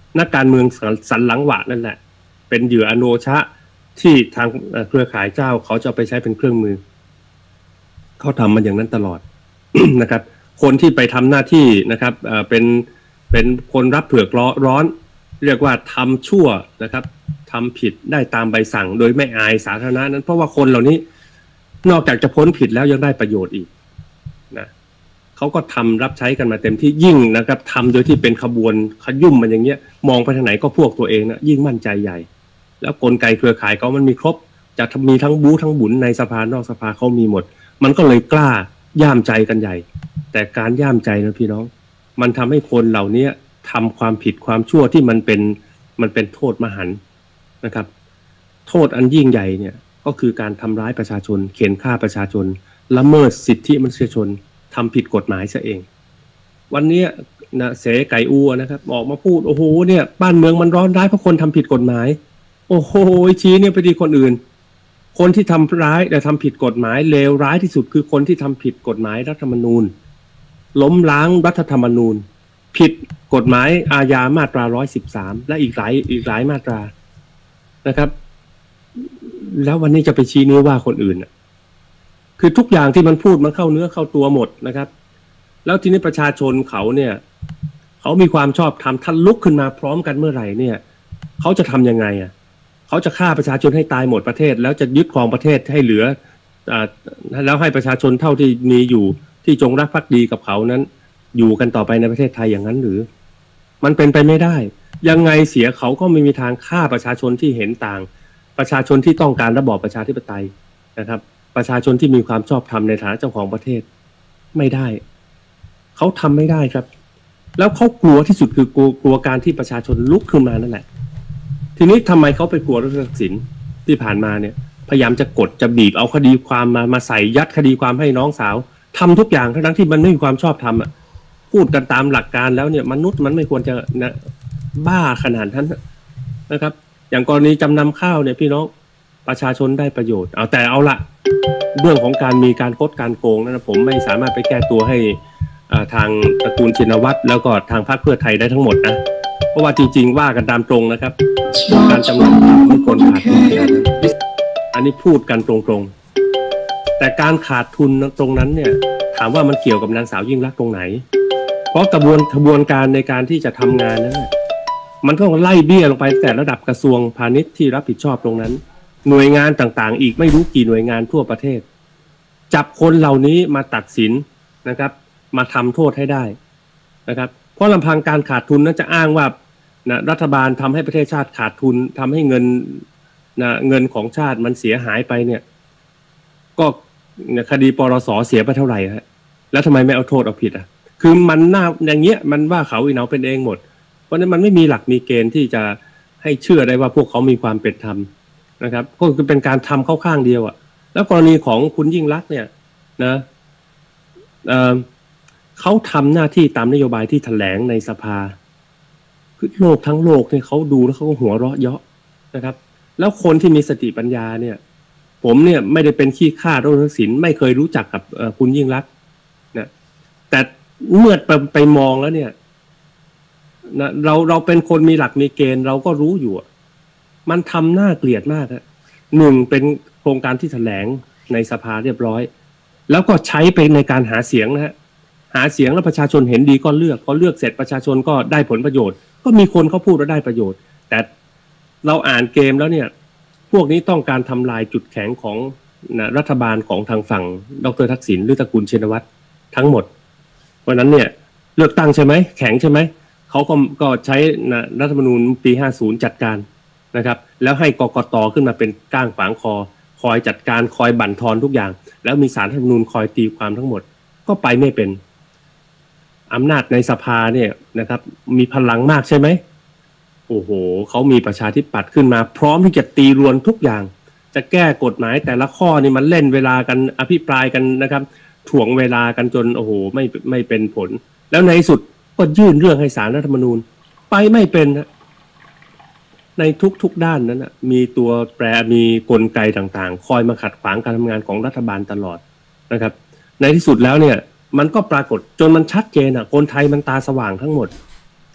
นักการเมืองสันหลังหวะนั่นแหละเป็นเหยื่ออโนชะที่ทางเครือข่ายเจ้าเขาจะไปใช้เป็นเครื่องมือเขาทำมันอย่างนั้นตลอด นะครับคนที่ไปทำหน้าที่นะครับเป็นเป็นคนรับเผือกร้อนเรียกว่าทำชั่วนะครับทำผิดได้ตามใบสั่งโดยไม่อายสาธารณะนั้นเพราะว่าคนเหล่านี้นอกจากจะพ้นผิดแล้วยังได้ประโยชน์อีกนะเขาก็ทำรับใช้กันมาเต็มที่ยิ่งนะครับทำโดยที่เป็นขบวนขยุ่มมันอย่างเงี้ยมองไปทางไหนก็พวกตัวเองนะยิ่งมั่นใจใหญ่แล้วกลไกเครือข่ายเขามันมีครบจะมีทั้งบู๊ทั้งบุญในสภานอกสภาเขามีหมดมันก็เลยกล้าย่ามใจกันใหญ่แต่การย่ามใจนะพี่น้องมันทำให้คนเหล่านี้ทำความผิดความชั่วที่มันเป็นมันเป็นโทษมหันต์นะครับโทษอันยิ่งใหญ่เนี่ยก็คือการทำร้ายประชาชนเข็นฆ่าประชาชนละเมิดสิทธิมนุษยชนทำผิดกฎหมายซะเองวันนี้นะเสไก่อูนะครับออกมาพูดโอ้โหเนี่ยบ้านเมืองมันร้อนร้ายเพราะคนทำผิดกฎหมายโอ้โหชี้เนี่ยไปดีคนอื่นคนที่ทำร้ายแต่ทำผิดกฎหมายเลวร้ายที่สุดคือคนที่ทำผิดกฎหมายรัฐธรรมนูญล้มล้างรัฐธรรมนูญผิดกฎหมายอาญามาตราหนึ่งร้อยสิบสามและอีกหลายอีกหลายมาตรานะครับแล้ววันนี้จะไปชี้นิ้วว่าคนอื่นคือทุกอย่างที่มันพูดมันเข้าเนื้อเข้าตัวหมดนะครับแล้วทีนี้ประชาชนเขาเนี่ยเขามีความชอบธรรมท่านลุกขึ้นมาพร้อมกันเมื่อไหร่เนี่ยเขาจะทำยังไงอ่ะเขาจะฆ่าประชาชนให้ตายหมดประเทศแล้วจะยึดครองประเทศให้เหลืออ่าแล้วให้ประชาชนเท่าที่มีอยู่ที่จงรักภักดีกับเขานั้นอยู่กันต่อไปในประเทศไทยอย่างนั้นหรือมันเป็นไปไม่ได้ยังไงเสียเขาก็ไม่มีทางฆ่าประชาชนที่เห็นต่างประชาชนที่ต้องการระบอบประชาธิปไตยนะครับประชาชนที่มีความชอบธรรมในฐานะเจ้าของประเทศไม่ได้เขาทำไม่ได้ครับแล้วเขากลัวที่สุดคือกลัวกลัวการที่ประชาชนลุกขึ้นมานั่นแหละทีนี้ทำไมเขาไปกลัวรัฐทักษิณที่ผ่านมาเนี่ยพยายามจะกดจะบีบเอาคดีความมามาใส่ยัดคดีความให้น้องสาวทำทุกอย่างทั้งที่มันไม่มีความชอบธรรมอ่ะพูดกันตามหลักการแล้วเนี่ยมนุษย์มันไม่ควรจะนะบ้าขนาดนั้นนะครับอย่างกรณีจำนำข้าวเนี่ยพี่น้องประชาชนได้ประโยชน์เอาแต่เอาละเรื่องของการมีการโคดการโกงนะผมไม่สามารถไปแก้ตัวให้ทางตระกูลชินวัตรแล้วก็ทางพรรคเพื่อไทยได้ทั้งหมดนะเพราะว่าจริงๆว่ากันตามตรงนะครับการจำนำข้าวไม่ควรขาดทุนอันนี้พูดกันตรงๆแต่การขาดทุนตรงนั้นเนี่ยถามว่ามันเกี่ยวกับนางสาวยิ่งลักษณ์ตรงไหนเพราะกระบวนกระบวนการในการที่จะทำงานนั้นมันต้องไล่เบี้ยลงไปแต่ระดับกระทรวงพาณิชย์ที่รับผิดชอบตรงนั้นหน่วยงานต่างๆอีกไม่รู้กี่หน่วยงานทั่วประเทศจับคนเหล่านี้มาตัดสินนะครับมาทำโทษให้ได้นะครับเพราะลำพังการขาดทุนนั้นจะอ้างว่านะรัฐบาลทำให้ประเทศชาติขาดทุนทำให้เงินนะเงินของชาติมันเสียหายไปเนี่ยก็คดีปรส.เสียไปเท่าไหร่ฮะแล้วทำไมไม่เอาโทษเอาผิดอ่ะคือมันน่าอย่างเงี้ยมันว่าเขาอีเหนาเป็นเองหมดเพราะนั้นมันไม่มีหลักมีเกณฑ์ที่จะให้เชื่อได้ว่าพวกเขามีความเป็นธรรมนะครับก็คือเป็นการทำเข้าข้างเดียวอ่ะแล้วกรณีของคุณยิ่งลักษณ์เนี่ยนะเอ่อเขาทำหน้าที่ตามนโยบายที่แถลงในสภาคือโลกทั้งโลกเนี่ยเขาดูแล้วเขาก็หัวเราะเยาะนะครับแล้วคนที่มีสติปัญญาเนี่ยผมเนี่ยไม่ได้เป็นขี้ข้ารัฐทักษิณไม่เคยรู้จักกับคุณยิ่งลักษณ์นะแต่เมื่อไปไปมองแล้วเนี่ยนะเราเราเป็นคนมีหลักมีเกณฑ์เราก็รู้อยู่มันทำหน้าเกลียดมากฮะหนึ่งเป็นโครงการที่แถลงในสภาเรียบร้อยแล้วก็ใช้ไปในการหาเสียงนะฮะหาเสียงแล้วประชาชนเห็นดีก็เลือกพอเลือกเสร็จประชาชนก็ได้ผลประโยชน์ก็มีคนเขาพูดว่าได้ประโยชน์แต่เราอ่านเกมแล้วเนี่ยพวกนี้ต้องการทำลายจุดแข็งของนะรัฐบาลของทางฝั่งดร.ทักษิณหรือตระกูลชินวัตรทั้งหมดเพราะนั้นเนี่ยเลือกตั้งใช่ไหมแข็งใช่ไหมเขาก็ก็ใช้นะรัฐธรรมนูญปีห้าสิบจัดการนะครับแล้วให้กกต.ขึ้นมาเป็นก้างขวางคอคอยจัดการคอยบั่นทอนทุกอย่างแล้วมีศาลรัฐธรรมนูญคอยตีความทั้งหมดก็ไปไม่เป็นอำนาจในสภาเนี่ยนะครับมีพลังมากใช่ไหมโอ้โหเขามีประชาธิปัตย์ขึ้นมาพร้อมที่จะตีรวนทุกอย่างจะแก้กฎหมายแต่ละข้อนี่มันเล่นเวลากันอภิปรายกันนะครับถ่วงเวลากันจนโอ้โหไม่ไม่เป็นผลแล้วในสุดก็ยื่นเรื่องให้ศาลรัฐธรรมนูญไปไม่เป็นนะในทุกๆด้านนั้นนะมีตัวแปรมีกลไกต่างๆคอยมาขัดขวางการทำงานของรัฐบาลตลอดนะครับในที่สุดแล้วเนี่ยมันก็ปรากฏจนมันชัดเจนอ่ะคนไทยมันตาสว่างทั้งหมด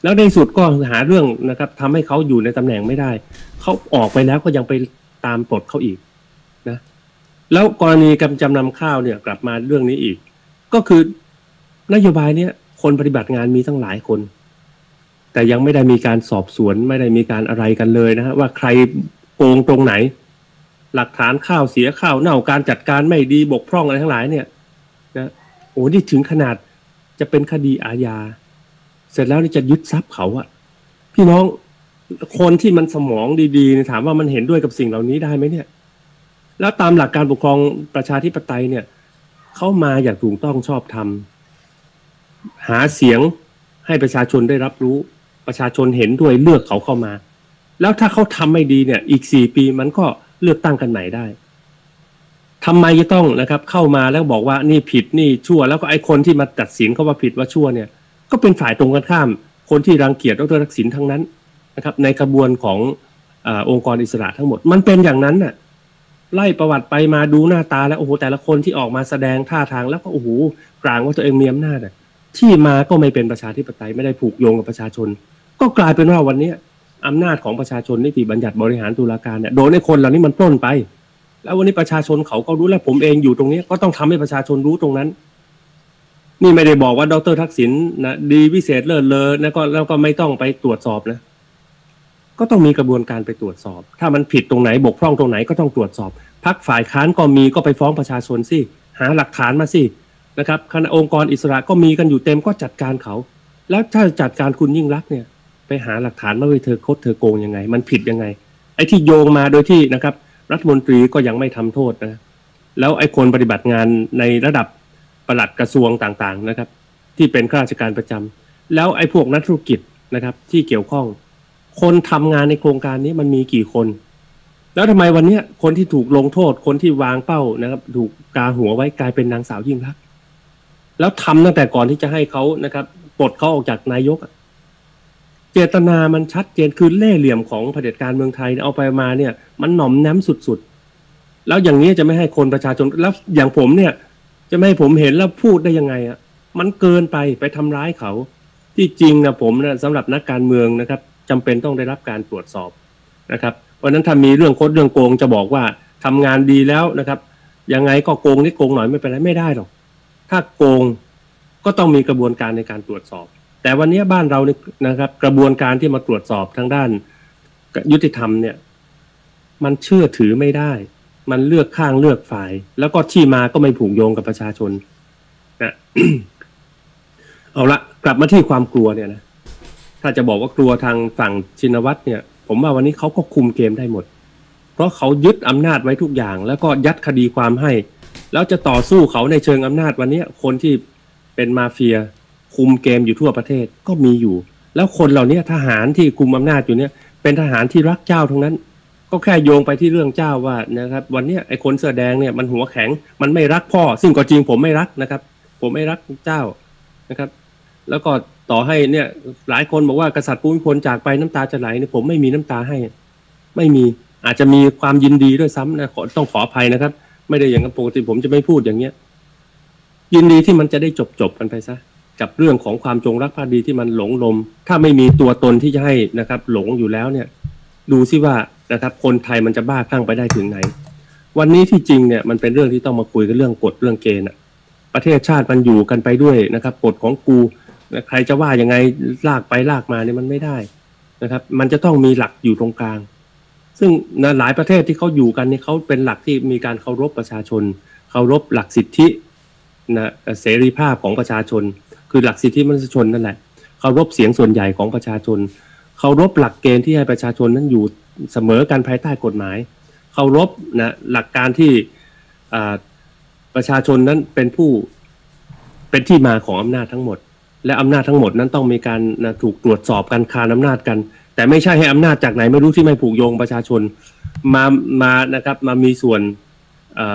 แล้วในสุดก็หาเรื่องนะครับทำให้เขาอยู่ในตำแหน่งไม่ได้เขาออกไปแล้วก็ยังไปตามปลดเขาอีกนะแล้วกรณีกำจำนำข้าวเนี่ยกลับมาเรื่องนี้อีกก็คือนโยบายเนี้ยคนปฏิบัติงานมีตั้งหลายคนแต่ยังไม่ได้มีการสอบสวนไม่ได้มีการอะไรกันเลยนะฮะว่าใครโกงตรงไหนหลักฐานข้าวเสียข้าวเน่าการจัดการไม่ดีบกพร่องอะไรทั้งหลายเนี่ยนะโอ้นี่ถึงขนาดจะเป็นคดีอาญาเสร็จแล้วนี่จะยึดทรัพย์เขาอะพี่น้องคนที่มันสมองดีๆถามว่ามันเห็นด้วยกับสิ่งเหล่านี้ได้ไหมเนี่ยแล้วตามหลักการปกครองประชาธิปไตยเนี่ยเข้ามาอย่างถูกต้องชอบธรรมหาเสียงให้ประชาชนได้รับรู้ประชาชนเห็นด้วยเลือกเขาเข้ามาแล้วถ้าเขาทำไม่ดีเนี่ยอีกสี่ปีมันก็เลือกตั้งกันใหม่ได้ทำไมจะต้องนะครับเข้ามาแล้วบอกว่านี่ผิดนี่ชั่วแล้วก็ไอ้คนที่มาตัดสินเขาว่าผิดว่าชั่วเนี่ยก็เป็นฝ่ายตรงกันข้ามคนที่รังเกียจดร.ทักษิณทั้งนั้นนะครับในกระบวนของอ่าองค์กรอิสระทั้งหมดมันเป็นอย่างนั้นน่ะไล่ประวัติไปมาดูหน้าตาแล้วโอ้โหแต่ละคนที่ออกมาแสดงท่าทางแล้วก็โอ้โหกลางว่าตัวเองมีอำนาจที่มาก็ไม่เป็นประชาธิปไตยไม่ได้ผูกโยงกับประชาชนก็กลายเป็นว่าวันนี้อำนาจของประชาชนนิติบัญญัติบริหารตุลาการเนี่ยโดนไอ้คนเหล่านี้มันปล้นไปแล้ววันนี้ประชาชนเขาก็รู้แล้วผมเองอยู่ตรงนี้ก็ต้องทำให้ประชาชนรู้ตรงนั้นนี่ไม่ได้บอกว่าดร.ทักษิณนะดีวิเศษเลิศเลอนะก็แล้วก็ไม่ต้องไปตรวจสอบนะก็ต้องมีกระบวนการไปตรวจสอบถ้ามันผิดตรงไหนบกพร่องตรงไหนก็ต้องตรวจสอบพรรคฝ่ายค้านก็มีก็ไปฟ้องประชาชนสิหาหลักฐานมาสินะครับคณะองค์กรอิสระก็มีกันอยู่เต็มก็จัดการเขาแล้วถ้าจัดการคุณยิ่งลักษณ์เนี่ยไปหาหลักฐานมาว่าเธอคดเธอโกงยังไงมันผิดยังไงไอ้ที่โยงมาโดยที่นะครับรัฐมนตรีก็ยังไม่ทำโทษนะแล้วไอ้คนปฏิบัติงานในระดับปลัดกระทรวงต่างๆนะครับที่เป็นข้าราชการประจำแล้วไอ้พวกนักธุรกิจนะครับที่เกี่ยวข้องคนทำงานในโครงการนี้มันมีกี่คนแล้วทำไมวันนี้คนที่ถูกลงโทษคนที่วางเป้านะครับถูกกาหัวไว้กลายเป็นนางสาวยิ่งลักษณ์แล้วทำตั้งแต่ก่อนที่จะให้เขานะครับปลดเขาออกจากนายกเจตนามันชัดเจนคือเล่ห์เหลี่ยมของเผด็จการเมืองไทยเอาไปมาเนี่ยมันหน่อมแนมสุดๆแล้วอย่างนี้จะไม่ให้คนประชาชนแล้วอย่างผมเนี่ยจะไม่ให้ผมเห็นแล้วพูดได้ยังไงอ่ะมันเกินไปไปทำร้ายเขาที่จริงนะผมนะสำหรับนักการเมืองนะครับจำเป็นต้องได้รับการตรวจสอบนะครับเพราะนั้นถ้ามีเรื่องคดเรื่องโกงจะบอกว่าทำงานดีแล้วนะครับยังไงก็โกงนิดโกงหน่อยไม่เป็นไรไม่ได้หรอกถ้าโกงก็ต้องมีกระบวนการในการตรวจสอบแต่วันนี้บ้านเราเนี่ยนะครับกระบวนการที่มาตรวจสอบทางด้านยุติธรรมเนี่ยมันเชื่อถือไม่ได้มันเลือกข้างเลือกฝ่ายแล้วก็ที่มาก็ไม่ผูกโยงกับประชาชนนะ เอาละกลับมาที่ความกลัวเนี่ยนะถ้าจะบอกว่ากลัวทางฝั่งชินวัตรเนี่ยผมว่าวันนี้เขาก็คุมเกมได้หมดเพราะเขายึดอำนาจไว้ทุกอย่างแล้วก็ยัดคดีความให้แล้วจะต่อสู้เขาในเชิงอำนาจวันนี้คนที่เป็นมาเฟียคุมเกมอยู่ทั่วประเทศก็มีอยู่แล้วคนเหล่านี้ทหารที่คุมอำนาจอยู่เนี่ยเป็นทหารที่รักเจ้าทั้งนั้นก็แค่โยงไปที่เรื่องเจ้าว่านะครับวันนี้ไอ้คนเสื้อแดงเนี่ยมันหัวแข็งมันไม่รักพ่อซึ่งก็จริงผมไม่รักนะครับผมไม่รักเจ้านะครับแล้วก็ต่อให้เนี่ยหลายคนบอกว่ากษัตริย์ภูมิพลจากไปน้ำตาจะไหลเนี่ยผมไม่มีน้ำตาให้ไม่มีอาจจะมีความยินดีด้วยซ้ำนะขอต้องขออภัยนะครับไม่ได้อย่างนั้นปกติผมจะไม่พูดอย่างเงี้ยยินดีที่มันจะได้จบจบกันไปซะกับเรื่องของความจงรักภักดีที่มันหลงลมถ้าไม่มีตัวตนที่จะให้นะครับหลงอยู่แล้วเนี่ยดูซิว่านะครับคนไทยมันจะบ้าคลั่งไปได้ถึงไหนวันนี้ที่จริงเนี่ยมันเป็นเรื่องที่ต้องมาคุยกันเรื่องกฎเรื่องเกณฑ์อะประเทศชาติมันอยู่กันไปด้วยนะครับกฎของกูใครจะว่ายังไงลากไปลากมาเนี่ยมันไม่ได้นะครับมันจะต้องมีหลักอยู่ตรงกลางซึ่งนะหลายประเทศที่เขาอยู่กันเนี่ยเขาเป็นหลักที่มีการเคารพประชาชนเคารพหลักสิทธินะเสรีภาพของประชาชนคือหลักสิทธิมนุษยชนนั่นแหละเคารพเสียงส่วนใหญ่ของประชาชนเคารพหลักเกณฑ์ที่ให้ประชาชนนั้นอยู่เสมอกันภายใต้กฎหมายเคารพนะหลักการที่ประชาชนนั้นเป็นผู้เป็นที่มาของอำนาจทั้งหมดและอำนาจทั้งหมดนั้นต้องมีการนะถูกตรวจสอบกันคานอำนาจกันแต่ไม่ใช่ให้อำนาจจากไหนไม่รู้ที่ไม่ผูกโยงประชาชนมามานะครับมามีส่วนเอ่อ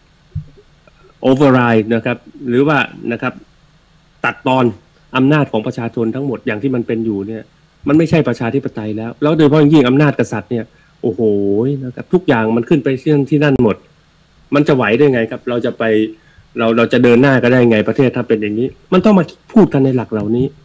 override นะครับหรือว่านะครับตัดตอนอำนาจของประชาชนทั้งหมดอย่างที่มันเป็นอยู่เนี่ยมันไม่ใช่ประชาธิปไตยแล้วแล้วโดยเฉพาะยิ่งอำนาจกษัตริย์เนี่ยโอ้โหนะครับทุกอย่างมันขึ้นไปที่ที่นั่นหมดมันจะไหวได้ไงครับเราจะไปเราเราจะเดินหน้าก็ได้ไงประเทศถ้าเป็นอย่างนี้มันต้องมาพูดกันในหลักเหล่านี้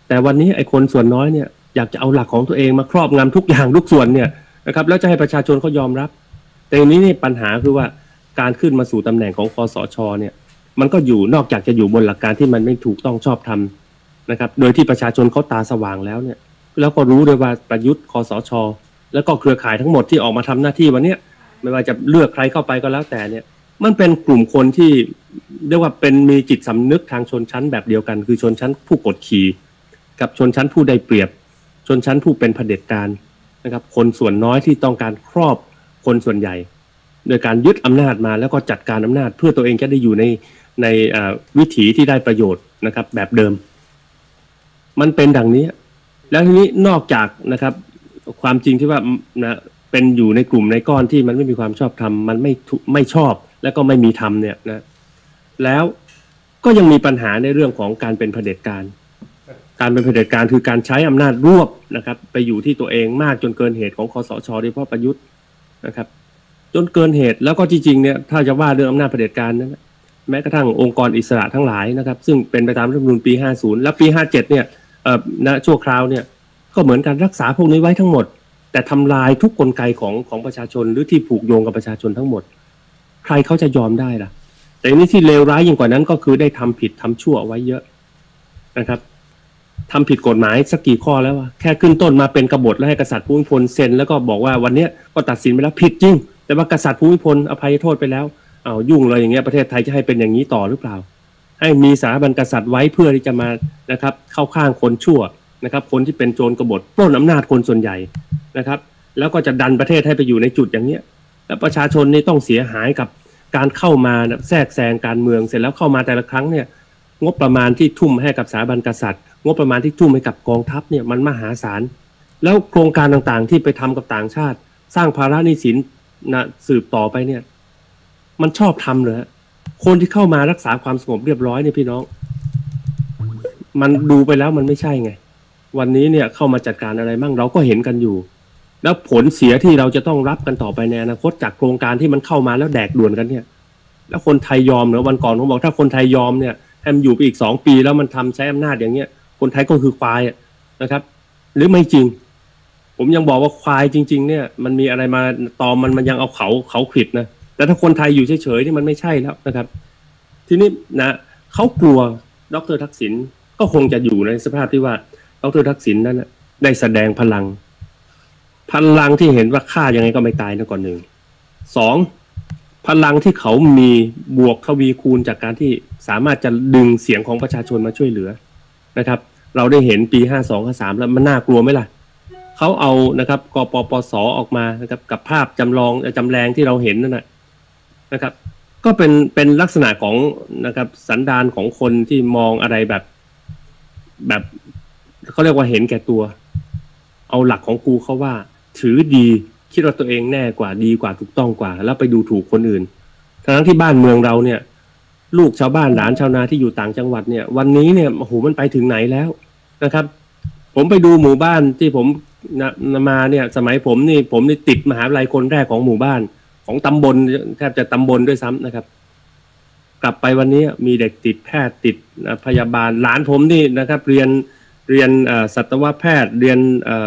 แต่วันนี้ไอ้คนส่วนน้อยเนี่ยอยากจะเอาหลักของตัวเองมาครอบงำทุกอย่างทุกส่วนเนี่ยนะครับแล้วจะให้ประชาชนเขายอมรับแต่ทีนี้นี่ปัญหาคือว่าการขึ้นมาสู่ตำแหน่งของคสช.เนี่ยมันก็อยู่นอกจากจะอยู่บนหลักการที่มันไม่ถูกต้องชอบธรรมนะครับโดยที่ประชาชนเขาตาสว่างแล้วเนี่ยแล้วก็รู้ด้วยว่าประยุทธ์คสช.แล้วก็เครือข่ายทั้งหมดที่ออกมาทำหน้าที่วันนี้ไม่ว่าจะเลือกใครเข้าไปก็แล้วแต่เนี่ยมันเป็นกลุ่มคนที่เรียกว่าเป็นมีจิตสำนึกทางชนชั้นแบบเดียวกันคือชนชั้นผู้กดขี่กับชนชั้นผู้ได้เปรียบชนชั้นผู้เป็นเผด็จการนะครับคนส่วนน้อยที่ต้องการครอบคนส่วนใหญ่โดยการยึดอำนาจมาแล้วก็จัดการอำนาจเพื่อตัวเองจะได้อยู่ในในวิถีที่ได้ประโยชน์นะครับแบบเดิมมันเป็นดังนี้แล้วทีนี้นอกจากนะครับความจริงที่ว่านะเป็นอยู่ในกลุ่มในก้อนที่มันไม่มีความชอบธรรมมันไม่ไม่ชอบแล้วก็ไม่มีธรรมเนี่ยนะแล้วก็ยังมีปัญหาในเรื่องของการเป็นเผด็จการการเป็นเผด็จการคือการใช้อำนาจรวบนะครับไปอยู่ที่ตัวเองมากจนเกินเหตุของคสช.โดยเฉพาะประยุทธ์นะครับจนเกินเหตุแล้วก็จริงๆเนี่ยถ้าจะว่าเรื่องอำนาจเผด็จการนั้นแม้กระทั่งองค์กรอิสระทั้งหลายนะครับซึ่งเป็นไปตามรัฐธรรมนูญปีห้าสิบและปีห้าสิบเจ็ดเนี่ยเอ่อณชั่วคราวเนี่ยก็เหมือนการรักษาพวกนี้ไว้ทั้งหมดแต่ทำลายทุกกลไกของของประชาชนหรือที่ผูกโยงกับประชาชนทั้งหมดใครเขาจะยอมได้ล่ะแต่นี้ที่เลวร้ายยิ่งกว่านั้นก็คือได้ทำผิดทำชั่วเอาไว้เยอะนะครับทำผิดกฎหมายสักกี่ข้อแล้ววะแค่ขึ้นต้นมาเป็นกบฏแล้วให้กษัตริย์ภูมิพลเซ็นแล้วก็บอกว่าวันนี้ก็ตัดสินไปแล้วผิดจริงแต่ว่ากษัตริย์ภูมิพลอภัยโทษไปแล้วเอายุ่งเลยอย่างเงี้ยประเทศไทยจะให้เป็นอย่างนี้ต่อหรือเปล่าให้มีสถาบันกษัตริย์ไว้เพื่อที่จะมานะครับเข้าข้างคนชั่วนะครับคนที่เป็นโจรกบฏปล้นอำนาจคนส่วนใหญ่นะครับแล้วก็จะดันประเทศให้ไปอยู่ในจุดอย่างเนี้ยแล้วประชาชนนี่ต้องเสียหายกับการเข้ามาแทรกแซงการเมืองเสร็จแล้วเข้ามาแต่ละครั้งเนี่ยงบประมาณที่ทุ่มให้กับสถาบันกษัตริย์งบประมาณที่ทุ่มให้กับกองทัพเนี่ยมันมหาศาลแล้วโครงการต่างๆที่ไปทำกับต่างชาติสร้างภาระหนี้สินนะสืบต่อไปเนี่ยมันชอบทำเลยคนที่เข้ามารักษาความสงบเรียบร้อยเนี่ยพี่น้องมันดูไปแล้วมันไม่ใช่ไงวันนี้เนี่ยเข้ามาจัดการอะไรมั่งเราก็เห็นกันอยู่แล้วผลเสียที่เราจะต้องรับกันต่อไปในอนาคตจากโครงการที่มันเข้ามาแล้วแดกด่วนกันเนี่ยแล้วคนไทยยอมเหรอวันก่อนผมบอกถ้าคนไทยยอมเนี่ยให้มันอยู่ไปอีกสองปีแล้วมันทำใช้อำนาจอย่างเงี้ยคนไทยก็คือควายนะครับหรือไม่จริงผมยังบอกว่าควายจริงๆเนี่ยมันมีอะไรมาตอมมันมันยังเอาเขาเขาขิดนะแต่ถ้าคนไทยอยู่เฉยๆนี่มันไม่ใช่แล้วนะครับทีนี้นะเขากลัวดร.ทักษิณก็คงจะอยู่ในสภาพที่ว่าดร.ทักษิณนั้นได้แสดงพลังพลังที่เห็นว่าฆ่ายังไงก็ไม่ตายนะก่อนหนึ่งสองพลังที่เขามีบวกทวีคูณจากการที่สามารถจะดึงเสียงของประชาชนมาช่วยเหลือนะครับเราได้เห็นปีห้าสอง ห้าสามแล้วมันน่ากลัวไหมล่ะเขาเอานะครับกปปสออกมานะครับกับภาพจำลองจำแรงที่เราเห็นนั่นแหละนะครับก็เป็นเป็นลักษณะของนะครับสันดานของคนที่มองอะไรแบบแบบเขาเรียกว่าเห็นแก่ตัวเอาหลักของกูเขาว่าถือดีคิดว่าตัวเองแน่กว่าดีกว่าถูกต้องกว่าแล้วไปดูถูกคนอื่นทั้งที่บ้านเมืองเราเนี่ยลูกชาวบ้านหลานชาวนาที่อยู่ต่างจังหวัดเนี่ยวันนี้เนี่ยโอ้โหมันไปถึงไหนแล้วนะครับผมไปดูหมู่บ้านที่ผมมาเนี่ยสมัยผมนี่ผมนี่ติดมหาวิทยาลัยคนแรกของหมู่บ้านของตำบลแทบจะตำบลด้วยซ้ำนะครับกลับไปวันนี้มีเด็กติดแพทย์ติดพยาบาลหลานผมนี่นะครับเรียนเรียนสัตวแพทย์เรียน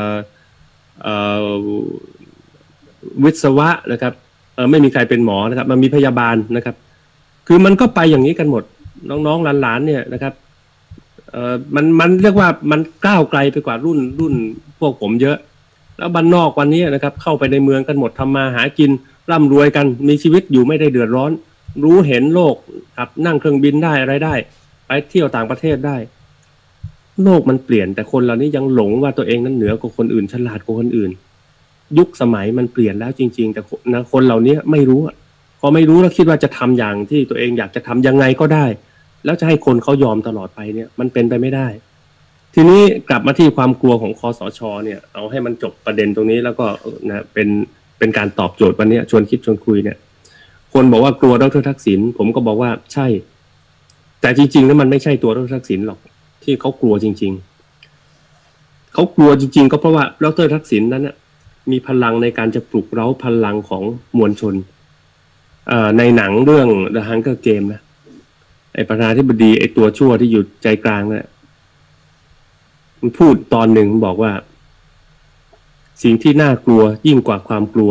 วิศวะนะครับไม่มีใครเป็นหมอนะครับมันมีพยาบาลนะครับคือมันก็ไปอย่างนี้กันหมดน้องๆหลานๆเนี่ยนะครับเอ่อมันมันเรียกว่ามันก้าวไกลไปกว่ารุ่นรุ่นพวกผมเยอะแล้วบ้านนอกวันนี้นะครับเข้าไปในเมืองกันหมดทำมาหากินร่ำรวยกันมีชีวิตอยู่ไม่ได้เดือดร้อนรู้เห็นโลกครับนั่งเครื่องบินได้อะไรได้ไปเที่ยวต่างประเทศได้โลกมันเปลี่ยนแต่คนเหล่านี้ยังหลงว่าตัวเองนั้นเหนือกว่าคนอื่นฉลาดกว่าคนอื่นยุคสมัยมันเปลี่ยนแล้วจริงๆแต่นะคนเหล่านี้ไม่รู้พอไม่รู้แล้วคิดว่าจะทำอย่างที่ตัวเองอยากจะทำยังไงก็ได้แล้วจะให้คนเขายอมตลอดไปเนี่ยมันเป็นไปไม่ได้ทีนี้กลับมาที่ความกลัวของคสช.เนี่ยเอาให้มันจบประเด็นตรงนี้แล้วก็นะเป็นเป็นการตอบโจทย์วันนี้ชวนคิดชวนคุยเนี่ยคนบอกว่ากลัวดร.ทักษิณผมก็บอกว่าใช่แต่จริงๆแล้วมันไม่ใช่ตัวดร.ทักษิณหรอกที่เขากลัวจริงๆเขากลัวจริงๆก็เพราะว่าดร.ทักษิณนั้นมีพลังในการจะปลุกเร้าพลังของมวลชนในหนังเรื่อง The Hunger Game นะไอ้ประธานาธิบดีไอ้ตัวชั่วที่อยู่ใจกลางเนี่ยมันพูดตอนหนึ่งบอกว่าสิ่งที่น่ากลัวยิ่งกว่าความกลัว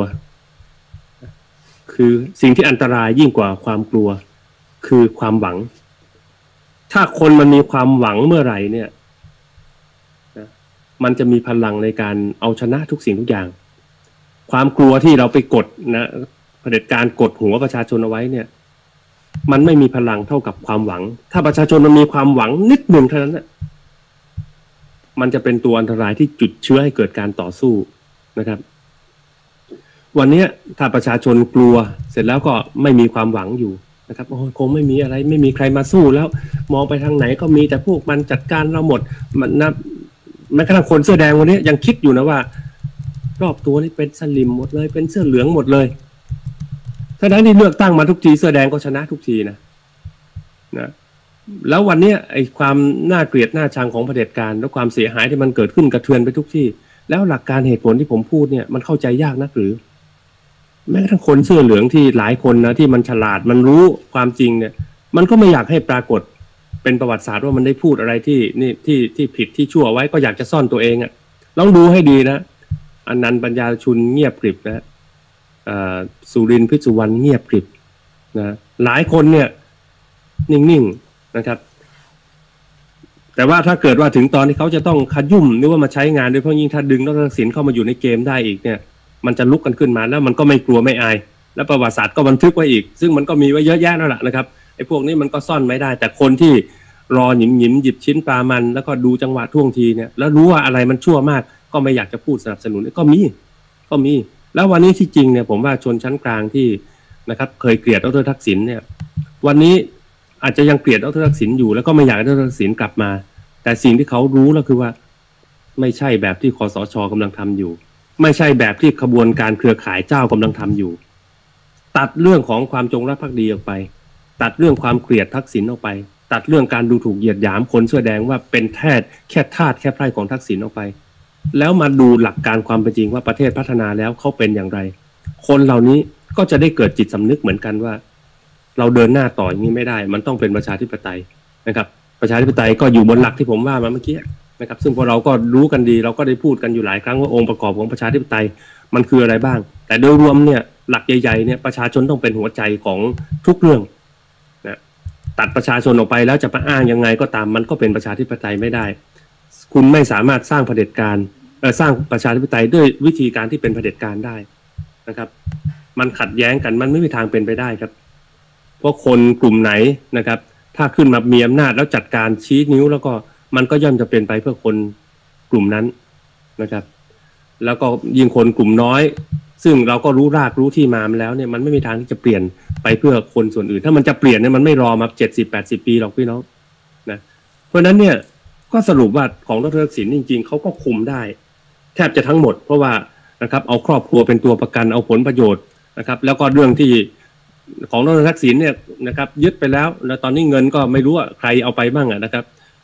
คือสิ่งที่อันตรายยิ่งกว่าความกลัวคือความหวังถ้าคนมันมีความหวังเมื่อไหร่เนี่ยนะมันจะมีพลังในการเอาชนะทุกสิ่งทุกอย่างความกลัวที่เราไปกดนะเผด็จการกดหัวประชาชนเอาไว้เนี่ยมันไม่มีพลังเท่ากับความหวังถ้าประชาชนมันมีความหวังนิดหนึ่งเท่านั้นนะมันจะเป็นตัวอันตรายที่จุดเชื้อให้เกิดการต่อสู้นะครับวันนี้ถ้าประชาชนกลัวเสร็จแล้วก็ไม่มีความหวังอยู่นะครับโอ้คงไม่มีอะไรไม่มีใครมาสู้แล้วมองไปทางไหนก็มีแต่พวกมันจัดการเราหมดมันนะแม้กระทั่งคนเสื้อแดงวันนี้ยังคิดอยู่นะว่ารอบตัวนี่เป็นสลิมหมดเลยเป็นเสื้อเหลืองหมดเลยถ้านั้นที่เลือกตั้งมาทุกทีเสื้อแดงก็ชนะทุกทีนะนะแล้ววันนี้ไอ้ความน่าเกลียดน่าชังของเผด็จการและความเสียหายที่มันเกิดขึ้นกระเทือนไปทุกที่แล้วหลักการเหตุผลที่ผมพูดเนี่ยมันเข้าใจยากนักหรือแม้กระทั่งคนเสื้อเหลืองที่หลายคนนะที่มันฉลาดมันรู้ความจริงเนี่ยมันก็ไม่อยากให้ปรากฏเป็นประวัติศาสตร์ว่ามันได้พูดอะไรที่นี่ที่ที่ผิดที่ชั่วไว้ก็อยากจะซ่อนตัวเองอ่ะลองดูให้ดีนะอนันต์ปัญญาชุนเงียบกริบนะสุรินทร์พิสุวรรณเงียบกริบนะหลายคนเนี่ยนิ่งๆนะครับแต่ว่าถ้าเกิดว่าถึงตอนที่เขาจะต้องขยุ่มหรือว่ามาใช้งานโดยเฉพาะยิ่งถ้าดึงดร.ทักษิณเข้ามาอยู่ในเกมได้อีกเนี่ยมันจะลุกกันขึ้นมาแล้วมันก็ไม่กลัวไม่อายและประวัติศาสตร์ก็บันทึกไว้อีกซึ่งมันก็มีไว้เยอะแยะนั่นแหละนะครับไอ้พวกนี้มันก็ซ่อนไม่ได้แต่คนที่รอหยิมหยิมหยิบชิ้นปลามันแล้วก็ดูจังหวะท่วงทีเนี่ยแล้วรู้ว่าอะไรมันชั่วมากก็ไม่อยากจะพูดสนับสนุนก็มีก็มีแล้ววันนี้ที่จริงเนี่ยผมว่าชนชั้นกลางที่นะครับเคยเกลียดดร.ทักษิณเนี่ยวันนี้อาจจะยังเกลียดดร.ทักษิณอยู่แล้วก็ไม่อยากให้ดร.ทักษิณกลับมาแต่สิ่งที่เขารู้แล้วคือว่าไม่ใช่แบบที่คสช.กำลังทำอยู่ไม่ใช่แบบที่ขบวนการเครือข่ายเจ้ากำลังทำอยู่ตัดเรื่องของความจงรักภักดีออกไปตัดเรื่องความเกลียดทักษิณออกไปตัดเรื่องการดูถูกเหยียดหยามคนเสื้อแดงว่าเป็นแค่แค่ทาสแค่ไพร่ของทักษิณออกไปแล้วมาดูหลักการความเป็นจริงว่าประเทศพัฒนาแล้วเขาเป็นอย่างไรคนเหล่านี้ก็จะได้เกิดจิตสำนึกเหมือนกันว่าเราเดินหน้าต่ออย่างนี้ไม่ได้มันต้องเป็นประชาธิปไตยนะครับประชาธิปไตยก็อยู่บนหลักที่ผมว่ามาเมื่อกี้นะครับซึ่งพวกเราก็รู้กันดีเราก็ได้พูดกันอยู่หลายครั้งว่าองค์ประกอบของประชาธิปไตยมันคืออะไรบ้างแต่โดยรวมเนี่ยหลักใหญ่ๆเนี่ยประชาชนต้องเป็นหัวใจของทุกเรื่องนะตัดประชาชนออกไปแล้วจะมาอ้างยังไงก็ตามมันก็เป็นประชาธิปไตยไม่ได้คุณไม่สามารถสร้างเผด็จการเอ่อสร้างประชาธิปไตยด้วยวิธีการที่เป็นเผด็จการได้นะครับมันขัดแย้งกันมันไม่มีทางเป็นไปได้ครับเพราะคนกลุ่มไหนนะครับถ้าขึ้นมามีอำนาจแล้วจัดการชี้นิ้วแล้วก็มันก็ย่อมจะเป็นไปเพื่อคนกลุ่มนั้นนะครับแล้วก็ยิ่งคนกลุ่มน้อยซึ่งเราก็รู้รากรู้ที่มามันแล้วเนี่ยมันไม่มีทางที่จะเปลี่ยนไปเพื่อคนส่วนอื่นถ้ามันจะเปลี่ยนเนี่ยมันไม่รอมาเจ็ดสิบแปดสิบปีหรอกพี่น้องนะเพราะนั้นเนี่ยก็สรุปว่าของดร.ทักษิณจริงๆเขาก็คุมได้แทบจะทั้งหมดเพราะว่านะครับเอาครอบครัวเป็นตัวประกันเอาผลประโยชน์นะครับแล้วก็เรื่องที่ของดร.ทักษิณเนี่ยนะครับยึดไปแล้วแล้วตอนนี้เงินก็ไม่รู้ว่าใครเอาไปบ้างนะครับ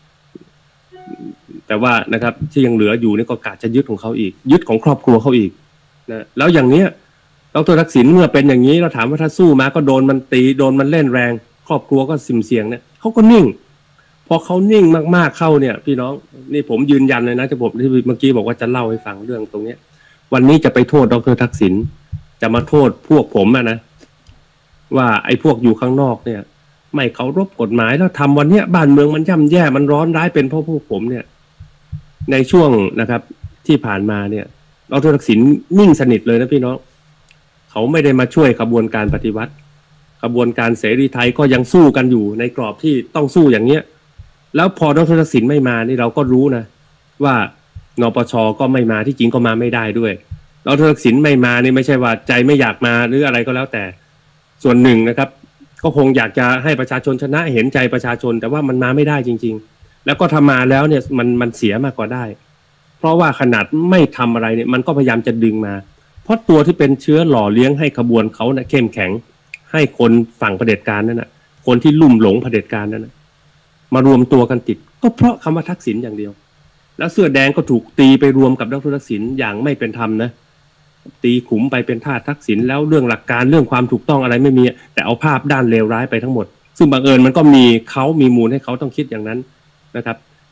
แต่ว่านะครับที่ยังเหลืออยู่นี่ก็กะจะยึดของเขาอีกยึดของครอบครัวเขาอีกนะแล้วอย่างเนี้ยดร.ทักษิณเมื่อเป็นอย่างนี้เราถามว่าถ้าสู้มาก็โดนมันตีโดนมันเล่นแรงครอบครัวก็สุ่มเสี่ยงเนี่ยเขาก็นิ่งพอเขานิ่งมากๆเข้าเนี่ยพี่น้องนี่ผมยืนยันเลยนะจะผมที่เมื่อกี้บอกว่าจะเล่าให้ฟังเรื่องตรงนี้วันนี้จะไปโทษดร.ทักษิณจะมาโทษพวกผมอะนะว่าไอ้พวกอยู่ข้างนอกเนี่ยไม่เคารพกฎหมายแล้วทำวันเนี้ยบ้านเมืองมันย่ำแย่มันร้อนร้ายเป็นเพราะพวกผมเนี่ยในช่วงนะครับที่ผ่านมาเนี่ยดร.ทักษิณนิ่งสนิทเลยนะพี่น้องเขาไม่ได้มาช่วยขบวนการปฏิวัติขบวนการเสรีไทยก็ยังสู้กันอยู่ในกรอบที่ต้องสู้อย่างเนี้ยแล้วพอดร.ทักษิณไม่มานี่เราก็รู้นะว่านปช.ก็ไม่มาที่จริงก็มาไม่ได้ด้วยดร.ทักษิณไม่มานี่ไม่ใช่ว่าใจไม่อยากมาหรืออะไรก็แล้วแต่ส่วนหนึ่งนะครับก็คงอยากจะให้ประชาชนชนะเห็นใจประชาชนแต่ว่ามันมาไม่ได้จริงๆแล้วก็ทำมาแล้วเนี่ยมันมันเสียมากกว่าได้เพราะว่าขนาดไม่ทำอะไรเนี่ยมันก็พยายามจะดึงมาเพราะตัวที่เป็นเชื้อหล่อเลี้ยงให้ขบวนเขาเนี่ยเข้มแข็งให้คนฝั่งเผด็จการนั่นนะคนที่ลุ่มหลงเผด็จการนั่นนะมารวมตัวกันติดก็เพราะคำว่าทักษิณอย่างเดียวแล้วเสื้อแดงก็ถูกตีไปรวมกับดร.ทักษิณอย่างไม่เป็นธรรมนะตีขุมไปเป็นทาสทักษิณแล้วเรื่องหลักการเรื่องความถูกต้องอะไรไม่มีแต่เอาภาพด้านเลวร้ายไปทั้งหมดซึ่งบังเอิญมันก็มีเขามีมูลให้เขาต้องคิดอย่างนั้นนะครับ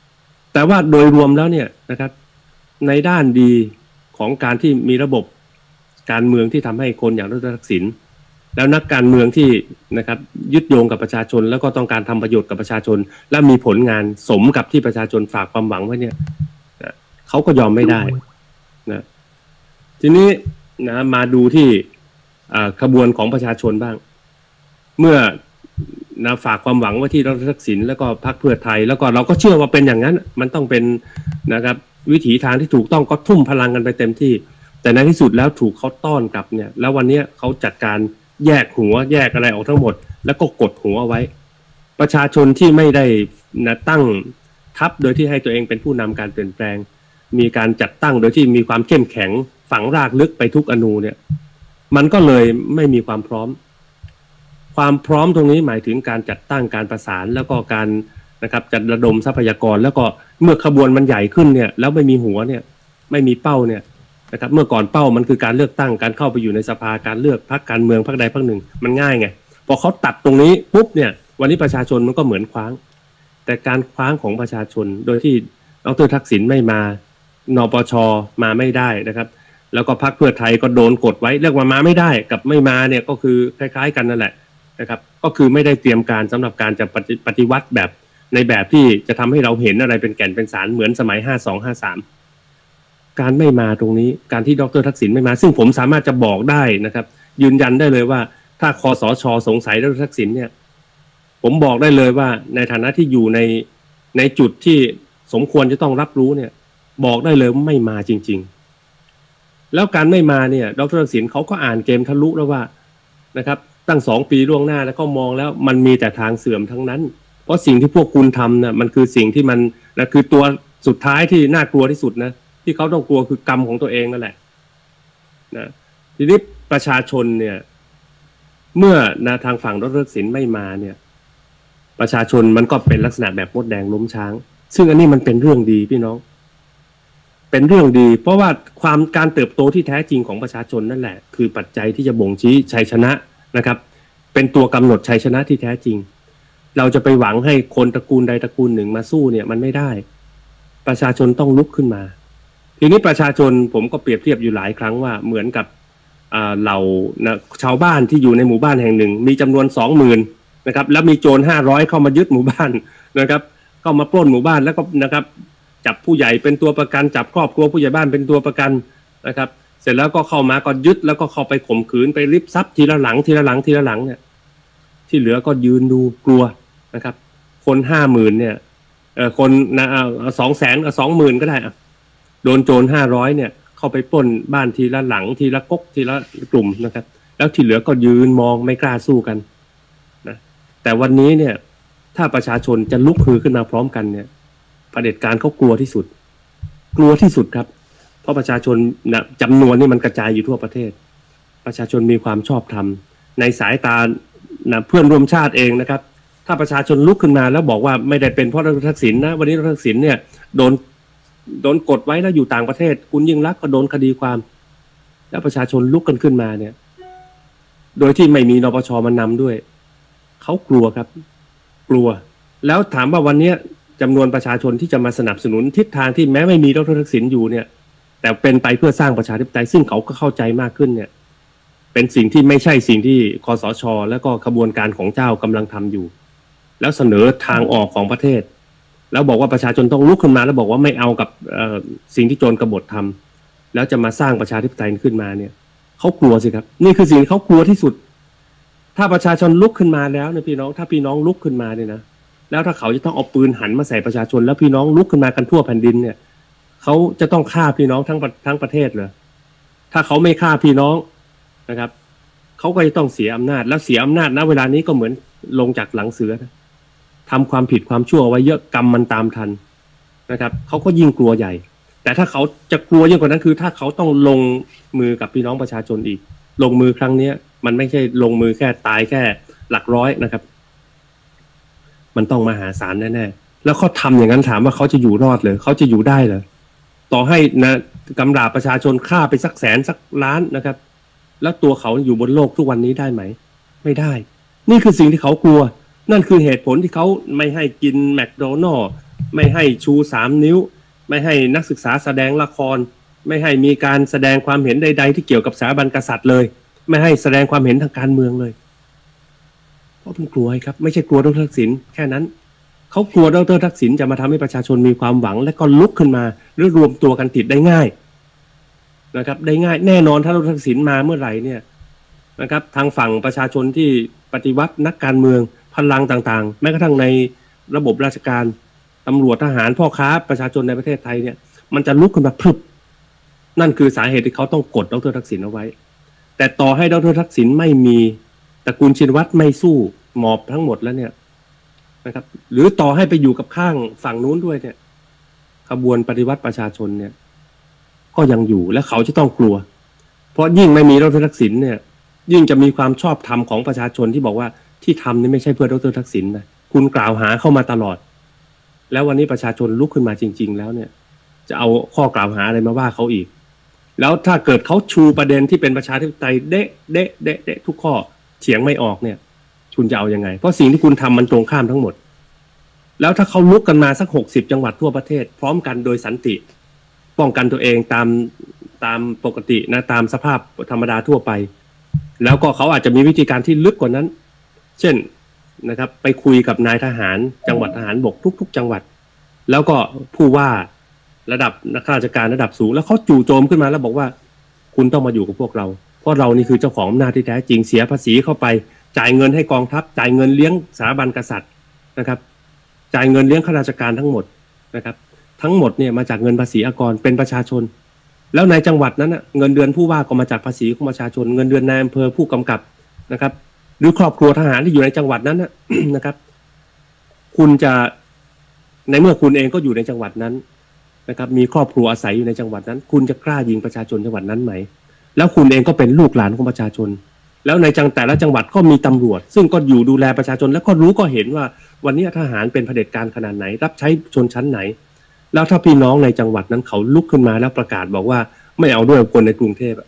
แต่ว่าโดยรวมแล้วเนี่ยนะครับในด้านดีของการที่มีระบบการเมืองที่ทำให้คนอย่างดร.ทักษิณแล้วนักการเมืองที่นะครับยึดโยงกับประชาชนแล้วก็ต้องการทำประโยชน์กับประชาชนและมีผลงานสมกับที่ประชาชนฝากความหวังไว้เนี่ยเขาก็ยอมไม่ได้นะทีนี้นะมาดูที่ขบวนของประชาชนบ้างเมื่อนะฝากความหวังไว้ที่ดร.ทักษิณแล้วก็พรรคเพื่อไทยแล้วก็เราก็เชื่อว่าเป็นอย่างนั้นมันต้องเป็นนะครับวิถีทางที่ถูกต้องก็ทุ่มพลังกันไปเต็มที่แต่ในที่สุดแล้วถูกเขาต้อนกลับเนี่ยแล้ววันนี้เขาจัดการแยกหัวแยกอะไรออกทั้งหมดแล้วก็กดหัวไว้ประชาชนที่ไม่ได้นะตั้งทัพโดยที่ให้ตัวเองเป็นผู้นำการเปลี่ยนแปลงมีการจัดตั้งโดยที่มีความเข้มแข็งฝังรากลึกไปทุกอนูเนี่ยมันก็เลยไม่มีความพร้อมความพร้อมตรงนี้หมายถึงการจัดตั้งการประสานแล้วก็การนะครับจัดระดมทรัพยากรแล้วก็เมื่อขบวนมันใหญ่ขึ้นเนี่ยแล้วไม่มีหัวเนี่ยไม่มีเป้าเนี่ยนะครับเมื่อก่อนเป้ามันคือการเลือกตั้งการเข้าไปอยู่ในสภาการเลือกพรรคการเมืองพรรคใดพรรคหนึ่งมันง่ายไงพอเขาตัดตรงนี้ปุ๊บเนี่ยวันนี้ประชาชนมันก็เหมือนคว้างแต่การคว้างของประชาชนโดยที่ดร.ทักษิณไม่มานปช.มาไม่ได้นะครับแล้วก็พรรคเพื่อไทยก็โดนกดไว้เรียกว่ามาไม่ได้กับไม่มาเนี่ยก็คือคล้ายๆกันนั่นแหละนะครับก็คือไม่ได้เตรียมการสำหรับการจะปฏิวัติแบบในแบบที่จะทำให้เราเห็นอะไรเป็นแก่นเป็นสารเหมือนสมัยห้าสอง ห้าสามการไม่มาตรงนี้การที่ดร.ทักษิณไม่มาซึ่งผมสามารถจะบอกได้นะครับยืนยันได้เลยว่าถ้าคสช.สงสัยดร.ทักษิณเนี่ยผมบอกได้เลยว่าในฐานะที่อยู่ในในจุดที่สมควรจะต้องรับรู้เนี่ยบอกได้เลยว่าไม่มาจริงๆแล้วการไม่มาเนี่ยดร.ทักษิณเขาก็อ่านเกมทะลุแล้วว่านะครับตั้งสองปีล่วงหน้าแล้วก็มองแล้วมันมีแต่ทางเสื่อมทั้งนั้นเพราะสิ่งที่พวกคุณทำเนี่ยมันคือสิ่งที่มันนะคือตัวสุดท้ายที่น่ากลัวที่สุดนะที่เขาต้องกลัวคือกรรมของตัวเองนั่นแหละนะทีนี้ประชาชนเนี่ยเมื่อนะทางฝั่งดร.ทักษิณไม่มาเนี่ยประชาชนมันก็เป็นลักษณะแบบมดแดงล้มช้างซึ่งอันนี้มันเป็นเรื่องดีพี่น้องเป็นเรื่องดีเพราะว่าความการเติบโตที่แท้จริงของประชาชนนั่นแหละคือปัจจัยที่จะบ่งชี้ชัยชนะนะครับเป็นตัวกำหนดชัยชนะที่แท้จริงเราจะไปหวังให้คนตระกูลใดตระกูลหนึ่งมาสู้เนี่ยมันไม่ได้ประชาชนต้องลุกขึ้นมาทีนี้ประชาชนผมก็เปรียบเทียบอยู่หลายครั้งว่าเหมือนกับเหล่านะชาวบ้านที่อยู่ในหมู่บ้านแห่งหนึ่งมีจำนวนสองหมื่นนะครับแล้วมีโจรห้าร้อยเข้ามายึดหมู่บ้านนะครับเข้ามาปล้นหมู่บ้านแล้วก็นะครับจับผู้ใหญ่เป็นตัวประกันจับครอบครัวผู้ใหญ่บ้านเป็นตัวประกันนะครับเสร็จแล้วก็เข้ามาก็ยึดแล้วก็เข้าไปข่มขืนไปริบทรัพย์ทีละหลังทีละหลังทีละหลังเนี่ยที่เหลือก็ยืนดูกลัวนะครับคนห้าหมื่นเนี่ยเอ่อคนนะสองแสนกับสองหมื่นก็ได้อะโดนโจรห้าร้อยเนี่ยเข้าไปปล้นบ้านทีละหลังทีละก๊กทีละกลุ่มนะครับแล้วที่เหลือก็ยืนมองไม่กล้าสู้กันนะแต่วันนี้เนี่ยถ้าประชาชนจะลุกฮือขึ้นมาพร้อมกันเนี่ยเผด็จการเขากลัวที่สุดกลัวที่สุดครับเพราะประชาชนนะจำนวนนี่มันกระจายอยู่ทั่วประเทศประชาชนมีความชอบธรรมในสายตานะเพื่อนร่วมชาติเองนะครับถ้าประชาชนลุกขึ้นมาแล้วบอกว่าไม่ได้เป็นเพราะดร.ทักษิณนะวันนี้ดร.ทักษิณเนี่ยโดนโดนกดไว้แล้วอยู่ต่างประเทศคุณยิ่งรักก็โดนคดีความแล้วประชาชนลุกกันขึ้นมาเนี่ยโดยที่ไม่มีนปช.มานำด้วยเขากลัวครับกลัวแล้วถามว่าวันนี้จำนวนประชาชนที่จะมาสนับสนุนทิศทางที่แม้ไม่มีดร.ทักษิณอยู่เนี่ยแต่เป็นไปเพื่อสร้างประชาธิปไตยซึ่งเขาก็เข้าใจมากขึ้นเนี่ยเป็นสิ่งที่ไม่ใช่สิ่งที่คสช.และก็ขบวนการของเจ้ากำลังทำอยู่แล้วเสนอทางออกของประเทศแล้วบอกว่าประชาชนต้องลุกขึ้นมาแล้วบอกว่าไม่เอากับสิ่งที่โจรกบฏทำแล้วจะมาสร้างประชาธิปไตยขึ้นมาเนี่ยเขากลัวสิครับนี่คือสิ่งที่เขากลัวที่สุดถ้าประชาชนลุกขึ้นมาแล้วเนี่ยพี่น้องถ้าพี่น้องลุกขึ้นมาเนี่ยนะแล้วถ้าเขาจะต้องเอาปืนหันมาใส่ประชาชนแล้วพี่น้องลุกขึ้นมากันทั่วแผ่นดินเนี่ยเขาจะต้องฆ่าพี่น้องทั้งทั้งประเทศเลยถ้าเขาไม่ฆ่าพี่น้องนะครับเขาก็จะต้องเสียอำนาจแล้วเสียอำนาจณเวลานี้ก็เหมือนลงจากหลังเสือนะทำความผิดความชั่วไว้เยอะกรรมมันตามทันนะครับเขาก็ยิ่งกลัวใหญ่แต่ถ้าเขาจะกลัวยิ่งกว่านั้นคือถ้าเขาต้องลงมือกับพี่น้องประชาชนอีกลงมือครั้งนี้มันไม่ใช่ลงมือแค่ตายแค่หลักร้อยนะครับมันต้องมหาศาลแน่ๆแล้วเขาทำอย่างนั้นถามว่าเขาจะอยู่รอดเลยเขาจะอยู่ได้เหรอต่อให้นะกำราบประชาชนฆ่าไปสักแสนสักล้านนะครับแล้วตัวเขาอยู่บนโลกทุกวันนี้ได้ไหมไม่ได้นี่คือสิ่งที่เขากลัวนั่นคือเหตุผลที่เขาไม่ให้กินแมคโดนัลด์ไม่ให้ชูสามนิ้วไม่ให้นักศึกษาแสดงละครไม่ให้มีการแสดงความเห็นใดๆที่เกี่ยวกับสถาบันกษัตริย์เลยไม่ให้แสดงความเห็นทางการเมืองเลยเพราะมันกลัวครับไม่ใช่กลัวดร.ทักษิณแค่นั้นเขากลัวดร.ทักษิณจะมาทำให้ประชาชนมีความหวังและก็ลุกขึ้นมาหรือรวมตัวกันติดได้ง่ายนะครับได้ง่ายแน่นอนถ้าดร.ทักษิณมาเมื่อไหร่เนี่ยนะครับทางฝั่งประชาชนที่ปฏิวัตินักการเมืองพลังต่างๆแม้กระทั่งในระบบราชการตำรวจทหารพ่อค้าประชาชนในประเทศไทยเนี่ยมันจะลุกขึ้นมาพรึบนั่นคือสาเหตุที่เขาต้องกดดร.ทักษิณเอาไว้แต่ต่อให้ดร.ทักษิณไม่มีตระกูลชินวัตรไม่สู้หมอบทั้งหมดแล้วเนี่ยนะครับหรือต่อให้ไปอยู่กับข้างฝั่งนู้นด้วยเนี่ยขบวนปฏิวัติประชาชนเนี่ยก็ยังอยู่และเขาจะต้องกลัวเพราะยิ่งไม่มีดร.ทักษิณเนี่ยยิ่งจะมีความชอบธรรมของประชาชนที่บอกว่าที่ทำนี่ไม่ใช่เพื่อดร.ทักษิณนะคุณกล่าวหาเข้ามาตลอดแล้ววันนี้ประชาชนลุกขึ้นมาจริงๆแล้วเนี่ยจะเอาข้อกล่าวหาอะไรมาว่าเขาอีกแล้วถ้าเกิดเขาชูประเด็นที่เป็นประชาธิปไตยเดะเดะเดะเดะทุกข้อเถียงไม่ออกเนี่ยคุณจะเอายังไงเพราะสิ่งที่คุณทำมันตรงข้ามทั้งหมดแล้วถ้าเขาลุกกันมาสักหกสิบจังหวัดทั่วประเทศพร้อมกันโดยสันติป้องกันตัวเองตามตามปกตินะตามสภาพธรรมดาทั่วไปแล้วก็เขาอาจจะมีวิธีการที่ลึกกว่านั้นเช่นนะครับไปคุยกับนายทหารจังหวัดทหารบกทุกๆจังหวัดแล้วก็ผู้ว่าระดับนักราชการระดับสูงแล้วเขาจู่โจมขึ้นมาแล้วบอกว่าคุณต้องมาอยู่กับพวกเราเพราะเรานี่คือเจ้าของอำนาจที่แท้จริงเสียภาษีเข้าไปจ่ายเงินให้กองทัพจ่ายเงินเลี้ยงสถาบันกษัตริย์นะครับจ่ายเงินเลี้ยงข้าราชการทั้งหมดนะครับทั้งหมดเนี่ยมาจากเงินภาษีอากรเป็นประชาชนแล้วในจังหวัดนั้นนะเงินเดือนผู้ว่าก็มาจากภาษีของประชาชนเงินเดือนนายอำเภอผู้กำกับนะครับหรือครอบครัวทหารที่อยู่ในจังหวัดนั้นนะนะครับคุณจะในเมื่อคุณเองก็อยู่ในจังหวัดนั้นนะครับมีครอบครัวอาศัยอยู่ในจังหวัดนั้นคุณจะกล้ายิงประชาชนจังหวัดนั้นไหมแล้วคุณเองก็เป็นลูกหลานของประชาชนแล้วในจังแต่ละจังหวัดก็มีตำรวจซึ่งก็อยู่ดูแลประชาชนแล้วก็รู้ก็เห็นว่าวันนี้ทหารเป็นเผด็จการขนาดไหนรับใช้ชนชั้นไหนแล้วถ้าพี่น้องในจังหวัดนั้นเขาลุกขึ้นมาแล้วประกาศบอกว่าไม่เอาด้วยคนในกรุงเทพ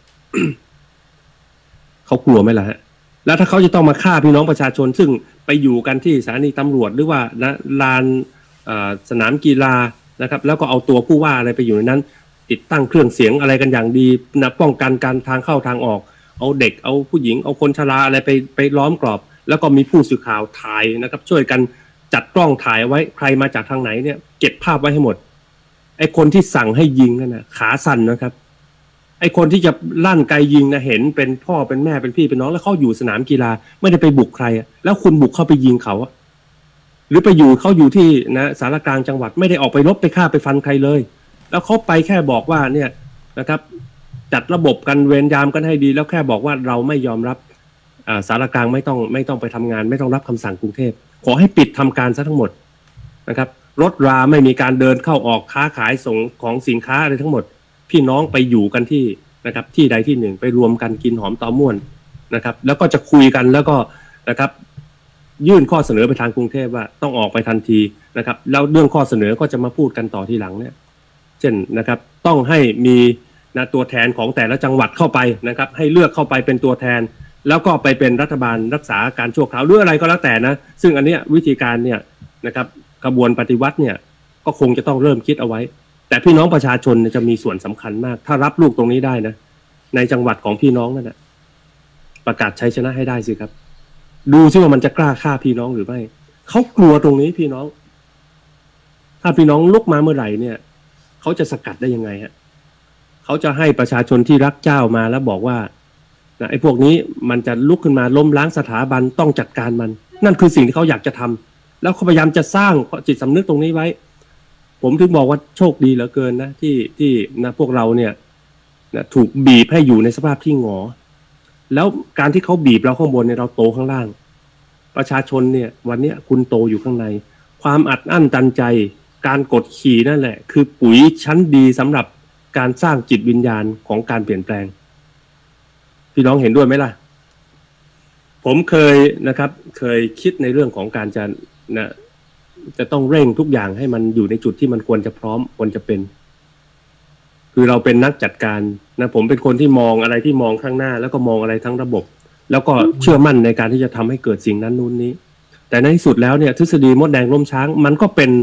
เขากลัวไหมล่ะฮะแล้วถ้าเขาจะต้องมาฆ่าพี่น้องประชาชนซึ่งไปอยู่กันที่สถานีตำรวจหรือว่านะลานสนามกีฬานะครับแล้วก็เอาตัวผู้ว่าอะไรไปอยู่ในนั้นติดตั้งเครื่องเสียงอะไรกันอย่างดีนะป้องกันการทางเข้าทางออกเอาเด็กเอาผู้หญิงเอาคนชราอะไรไปไปล้อมกรอบแล้วก็มีผู้สื่อข่าวถ่ายนะครับช่วยกันจัดกล้องถ่ายไว้ใครมาจากทางไหนเนี่ยเก็บภาพไว้ให้หมดไอ้คนที่สั่งให้ยิงนั่นนะขาสั่นนะครับไอ้คนที่จะลั่นไกยิงนะเห็นเป็นพ่อเป็นแม่เป็นพี่เป็นน้องแล้วเขาอยู่สนามกีฬาไม่ได้ไปบุกใครแล้วคุณบุกเข้าไปยิงเขาหรือไปอยู่เขาอยู่ที่นะสารกลางจังหวัดไม่ได้ออกไปรบไปฆ่าไปฟันใครเลยแล้วเขาไปแค่บอกว่าเนี่ยนะครับจัดระบบกันเวรยามกันให้ดีแล้วแค่บอกว่าเราไม่ยอมรับสารกลางไม่ต้องไม่ต้องไปทำงานไม่ต้องรับคำสั่งกรุงเทพขอให้ปิดทำการซะทั้งหมดนะครับรถราไม่มีการเดินเข้าออกค้าขายส่งของสินค้าอะไรทั้งหมดพี่น้องไปอยู่กันที่นะครับที่ใดที่หนึ่งไปรวมกันกินหอมตอม่วนนะครับแล้วก็จะคุยกันแล้วก็นะครับยื่นข้อเสนอไปทางกรุงเทพว่าต้องออกไปทันทีนะครับแล้วเรื่องข้อเสนอก็จะมาพูดกันต่อทีหลังเนี่ยเช่นนะครับต้องให้มีนะตัวแทนของแต่ละจังหวัดเข้าไปนะครับให้เลือกเข้าไปเป็นตัวแทนแล้วก็ไปเป็นรัฐบาลรักษาการชั่วคราวหรืออะไรก็แล้วแต่นะซึ่งอันเนี้ยวิธีการเนี่ยนะครับกระบวนปฏิวัติเนี่ยก็คงจะต้องเริ่มคิดเอาไว้แต่พี่น้องประชาชนจะมีส่วนสำคัญมากถ้ารับลูกตรงนี้ได้นะในจังหวัดของพี่น้องนั่นแหละประกาศชัยชนะให้ได้สิครับดูซิว่ามันจะกล้าฆ่าพี่น้องหรือไม่เขากลัวตรงนี้พี่น้องถ้าพี่น้องลุกมาเมื่อไหร่เนี่ยเขาจะสกัดได้ยังไงฮะเขาจะให้ประชาชนที่รักเจ้ามาแล้วบอกว่านะไอ้พวกนี้มันจะลุกขึ้นมาล้มล้างสถาบันต้องจัดการมันนั่นคือสิ่งที่เขาอยากจะทำแล้วเขาพยายามจะสร้างจิตสำนึกตรงนี้ไว้ผมถึงบอกว่าโชคดีเหลือเกินนะที่ที่นะพวกเราเนี่ยนะถูกบีบให้อยู่ในสภาพที่หงอแล้วการที่เขาบีบเราข้างบนเนี่ยเราโตข้างล่างประชาชนเนี่ยวันนี้คุณโตอยู่ข้างในความอัดอั้นตันใจการกดขี่นั่นแหละคือปุ๋ยชั้นดีสำหรับการสร้างจิตวิญญาณของการเปลี่ยนแปลงพี่น้องเห็นด้วยไหมล่ะผมเคยนะครับเคยคิดในเรื่องของการจะนะจะต้องเร่งทุกอย่างให้มันอยู่ในจุดที่มันควรจะพร้อมควรจะเป็นคือเราเป็นนักจัดการนะผมเป็นคนที่มองอะไรที่มองข้างหน้าแล้วก็มองอะไรทั้งระบบแล้วก็เชื่อมั่นในการที่จะทำให้เกิดสิ่งนั้นนู้นนี้แต่ในที่สุดแล้วเนี่ยทฤษฎีมดแดงล้มช้างมันก็เป็นเ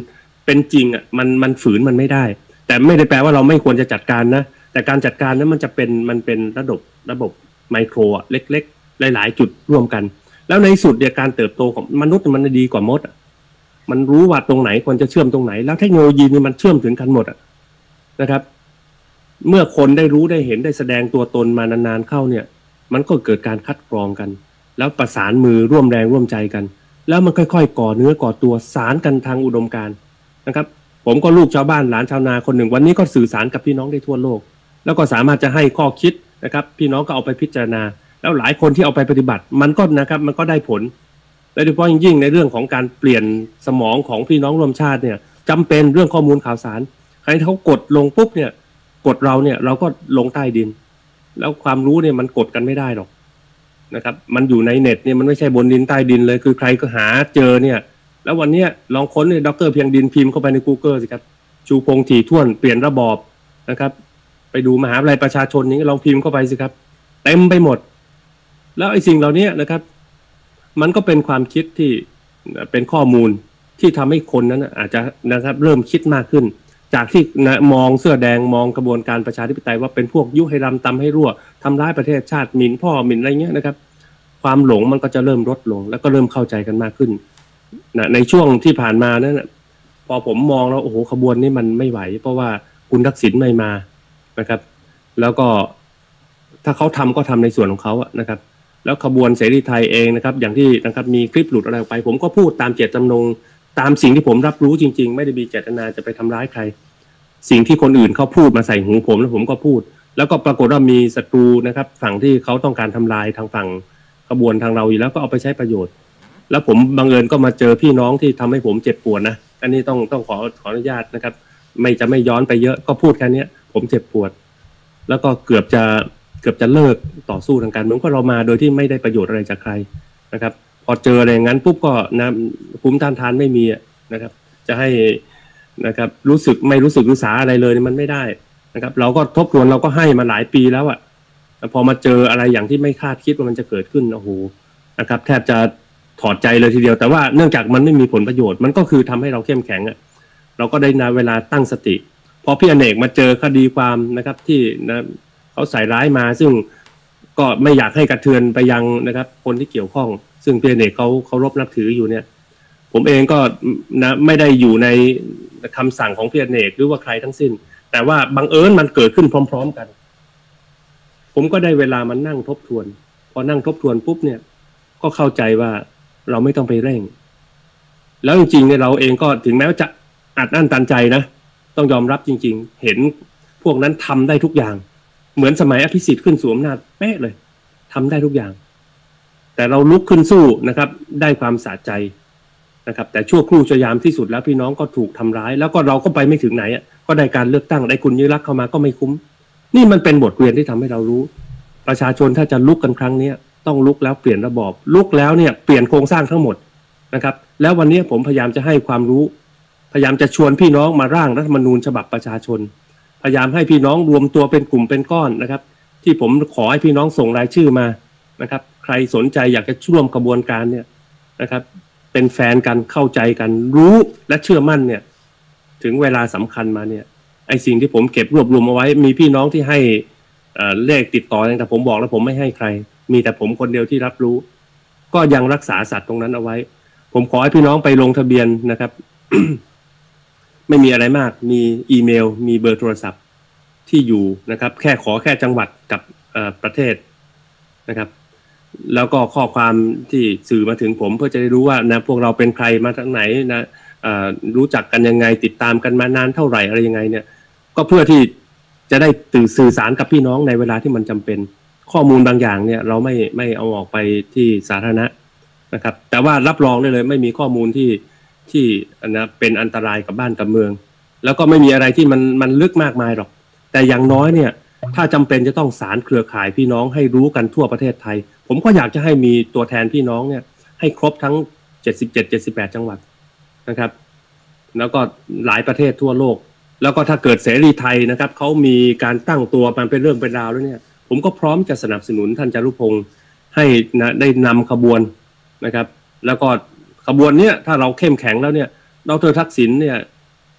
เป็นจริงอ่ะมันมันฝืนมันไม่ได้แต่ไม่ได้แปลว่าเราไม่ควรจะจัดการนะแต่การจัดการนั้นมันจะเป็นมันเป็นระบบระบบไมโครอ่ะเล็กๆหลายๆจุดร่วมกันแล้วในสุดเนี่ยการเติบโตของมนุษย์มันดีกว่ามดมันรู้ว่าตรงไหนควรจะเชื่อมตรงไหนแล้วเทคโนโลยีนี่มันเชื่อมถึงกันหมดอ่ะนะครับเมื่อคนได้รู้ได้เห็นได้แสดงตัวตนมานานๆเข้าเนี่ยมันก็เกิดการคัดกรองกันแล้วประสานมือร่วมแรงร่วมใจกันแล้วมันค่อยๆก่อเนื้อก่อตัวสารกันทางอุดมการณ์นะครับผมก็ลูกชาวบ้านหลานชาวนาคนหนึ่งวันนี้ก็สื่อสารกับพี่น้องได้ทั่วโลกแล้วก็สามารถจะให้ข้อคิดนะครับพี่น้องก็เอาไปพิจารณาแล้วหลายคนที่เอาไปปฏิบัติมันก็นะครับมันก็ได้ผลและโดยเฉพาะยิ่งในเรื่องของการเปลี่ยนสมองของพี่น้องร่วมชาติเนี่ยจำเป็นเรื่องข้อมูลข่าวสารใครเขากดลงปุ๊บเนี่ยกดเราเนี่ยเราก็ลงใต้ดินแล้วความรู้เนี่ยมันกดกันไม่ได้หรอกนะครับมันอยู่ในเน็ตเนี่ยมันไม่ใช่บนดินใต้ดินเลยคือใครก็หาเจอเนี่ยแล้ววันนี้ลองค้นเนี่ยดร.เพียงดินพิมพ์เข้าไปใน Google สิครับชูพงษ์ถี่ถ้วนเปลี่ยนระบอบนะครับไปดูมหาวิทยาลัยประชาชนนี้ลองพิมพ์เข้าไปสิครับเต็มไปหมดแล้วไอ้สิ่งเหล่านี้นะครับมันก็เป็นความคิดที่เป็นข้อมูลที่ทำให้คนนั้นอาจจะนะครับเริ่มคิดมากขึ้นจากที่นะมองเสื้อแดงมองกระบวนการประชาธิปไตยว่าเป็นพวกยุให้รำตำให้รั่วทำร้ายประเทศชาติหมิ่นพ่อหมิ่นอะไรเงี้ยนะครับความหลงมันก็จะเริ่มลดลงแล้วก็เริ่มเข้าใจกันมากขึ้นนะในช่วงที่ผ่านมานั้นนะพอผมมองแล้วโอ้โหขบวนนี้มันไม่ไหวเพราะว่าคุณทักษิณไม่มานะครับแล้วก็ถ้าเขาทำก็ทำในส่วนของเขาอะนะครับแล้วขบวนเสรีไทยเองนะครับอย่างที่นะครับมีคลิปหลุดอะไรออกไปผมก็พูดตามเจตจำนงตามสิ่งที่ผมรับรู้จริงๆไม่ได้มีเจตนาจะไปทำร้ายใครสิ่งที่คนอื่นเขาพูดมาใส่หูผมแล้วผมก็พูดแล้วก็ปรากฏว่ามีศัตรูนะครับฝั่งที่เขาต้องการทำลายทางฝั่งขบวนทางเราอยู่แล้วก็เอาไปใช้ประโยชน์แล้วผมบังเอิญก็มาเจอพี่น้องที่ทำให้ผมเจ็บปวดนะอันนี้ต้องต้องขอขออนุญาตนะครับไม่จะไม่ย้อนไปเยอะก็พูดแค่นี้ผมเจ็บปวดแล้วก็เกือบจะเกือบจะเลิกต่อสู้ทางการเมืองก็เรามาโดยที่ไม่ได้ประโยชน์อะไรจากใครนะครับพอเจออะไรอย่างนั้นปุ๊บก็นะภูมิต้านทานไม่มีนะครับจะให้นะครับรู้สึกไม่รู้สึกรู้สาอะไรเลยมันไม่ได้นะครับเราก็ทบทวนเราก็ให้มาหลายปีแล้วอ่ะพอมาเจออะไรอย่างที่ไม่คาดคิดว่ามันจะเกิดขึ้นโอ้โหนะครับแทบจะถอดใจเลยทีเดียวแต่ว่าเนื่องจากมันไม่มีผลประโยชน์มันก็คือทำให้เราเข้มแข็งอ่ะเราก็ได้นาเวลาตั้งสติพอพี่อเนกมาเจอคดีความนะครับที่นะเขาใส่ร้ายมาซึ่งก็ไม่อยากให้กระเทือนไปยังนะครับคนที่เกี่ยวข้องซึ่งพี่อเนกเขาเคารพนับถืออยู่เนี่ยผมเองก็นะไม่ได้อยู่ในคำสั่งของพี่อเนกหรือว่าใครทั้งสิ้นแต่ว่าบังเอิญมันเกิดขึ้นพร้อมๆกันผมก็ได้เวลามันนั่งทบทวนพอนั่งทบทวนปุ๊บเนี่ยก็เข้าใจว่าเราไม่ต้องไปเร่งแล้วจริงๆเนี่ยเราเองก็ถึงแม้ว่าจะอัดอั้นตันใจนะต้องยอมรับจริงๆเห็นพวกนั้นทำได้ทุกอย่างเหมือนสมัยอภิสิทธิ์ขึ้นสู่อำนาจเป๊ะเลยทำได้ทุกอย่างแต่เราลุกขึ้นสู้นะครับได้ความสะใจนะครับแต่ชั่วครู่ชั่วยามที่สุดแล้วพี่น้องก็ถูกทำร้ายแล้วก็เราก็ไปไม่ถึงไหนอ่ะก็ได้การเลือกตั้งได้คุณยิ่งรักษณ์เข้ามาก็ไม่คุ้มนี่มันเป็นบทเรียนที่ทำให้เรารู้ประชาชนถ้าจะลุกกันครั้งนี้ต้องลุกแล้วเปลี่ยนระบอบลุกแล้วเนี่ยเปลี่ยนโครงสร้างทั้งหมดนะครับแล้ววันนี้ผมพยายามจะให้ความรู้พยายามจะชวนพี่น้องมาร่างรัฐธรรมนูญฉบับประชาชนพยายามให้พี่น้องรวมตัวเป็นกลุ่มเป็นก้อนนะครับที่ผมขอให้พี่น้องส่งรายชื่อมานะครับใครสนใจอยากจะร่วมกระบวนการเนี่ยนะครับเป็นแฟนกันเข้าใจกันรู้และเชื่อมั่นเนี่ยถึงเวลาสำคัญมาเนี่ยไอ้สิ่งที่ผมเก็บรวบรวมเอาไว้มีพี่น้องที่ให้เลขติดต่อแต่ผมบอกแล้วผมไม่ให้ใครมีแต่ผมคนเดียวที่รับรู้ก็ยังรักษาสัตว์ตรงนั้นเอาไว้ผมขอให้พี่น้องไปลงทะเบียนนะครับ ไม่มีอะไรมากมีอีเมลมีเบอร์โทรศัพท์ที่อยู่นะครับแค่ขอแค่จังหวัดกับประเทศนะครับแล้วก็ข้อความที่สื่อมาถึงผมเพื่อจะได้รู้ว่านะพวกเราเป็นใครมาทางไหนนะรู้จักกันยังไงติดตามกันมานานเท่าไหร่อะไรยังไงเนี่ยก็เพื่อที่จะได้ตื่นสื่อสารกับพี่น้องในเวลาที่มันจำเป็นข้อมูลบางอย่างเนี่ยเราไม่ไม่เอาออกไปที่สาธารณะนะครับแต่ว่ารับรองได้เลยไม่มีข้อมูลที่ที่นะเป็นอันตรายกับบ้านกับเมืองแล้วก็ไม่มีอะไรที่มันมันลึกมากมายหรอกแต่อย่างน้อยเนี่ยถ้าจำเป็นจะต้องสารเครือข่ายพี่น้องให้รู้กันทั่วประเทศไทยผมก็อยากจะให้มีตัวแทนพี่น้องเนี่ยให้ครบทั้งเจ็ดสิบเจ็ด เจ็ดสิบแปดจังหวัดนะครับแล้วก็หลายประเทศทั่วโลกแล้วก็ถ้าเกิดเสรีไทยนะครับเขามีการตั้งตัวมันเป็นเรื่องเป็นราวแล้วเนี่ยผมก็พร้อมจะสนับสนุนท่านจารุพงศ์ให้นะได้นำขบวนนะครับแล้วก็ขบวนเนี้ยถ้าเราเข้มแข็งแล้วเนี่ยดร.ทักษิณเนี่ย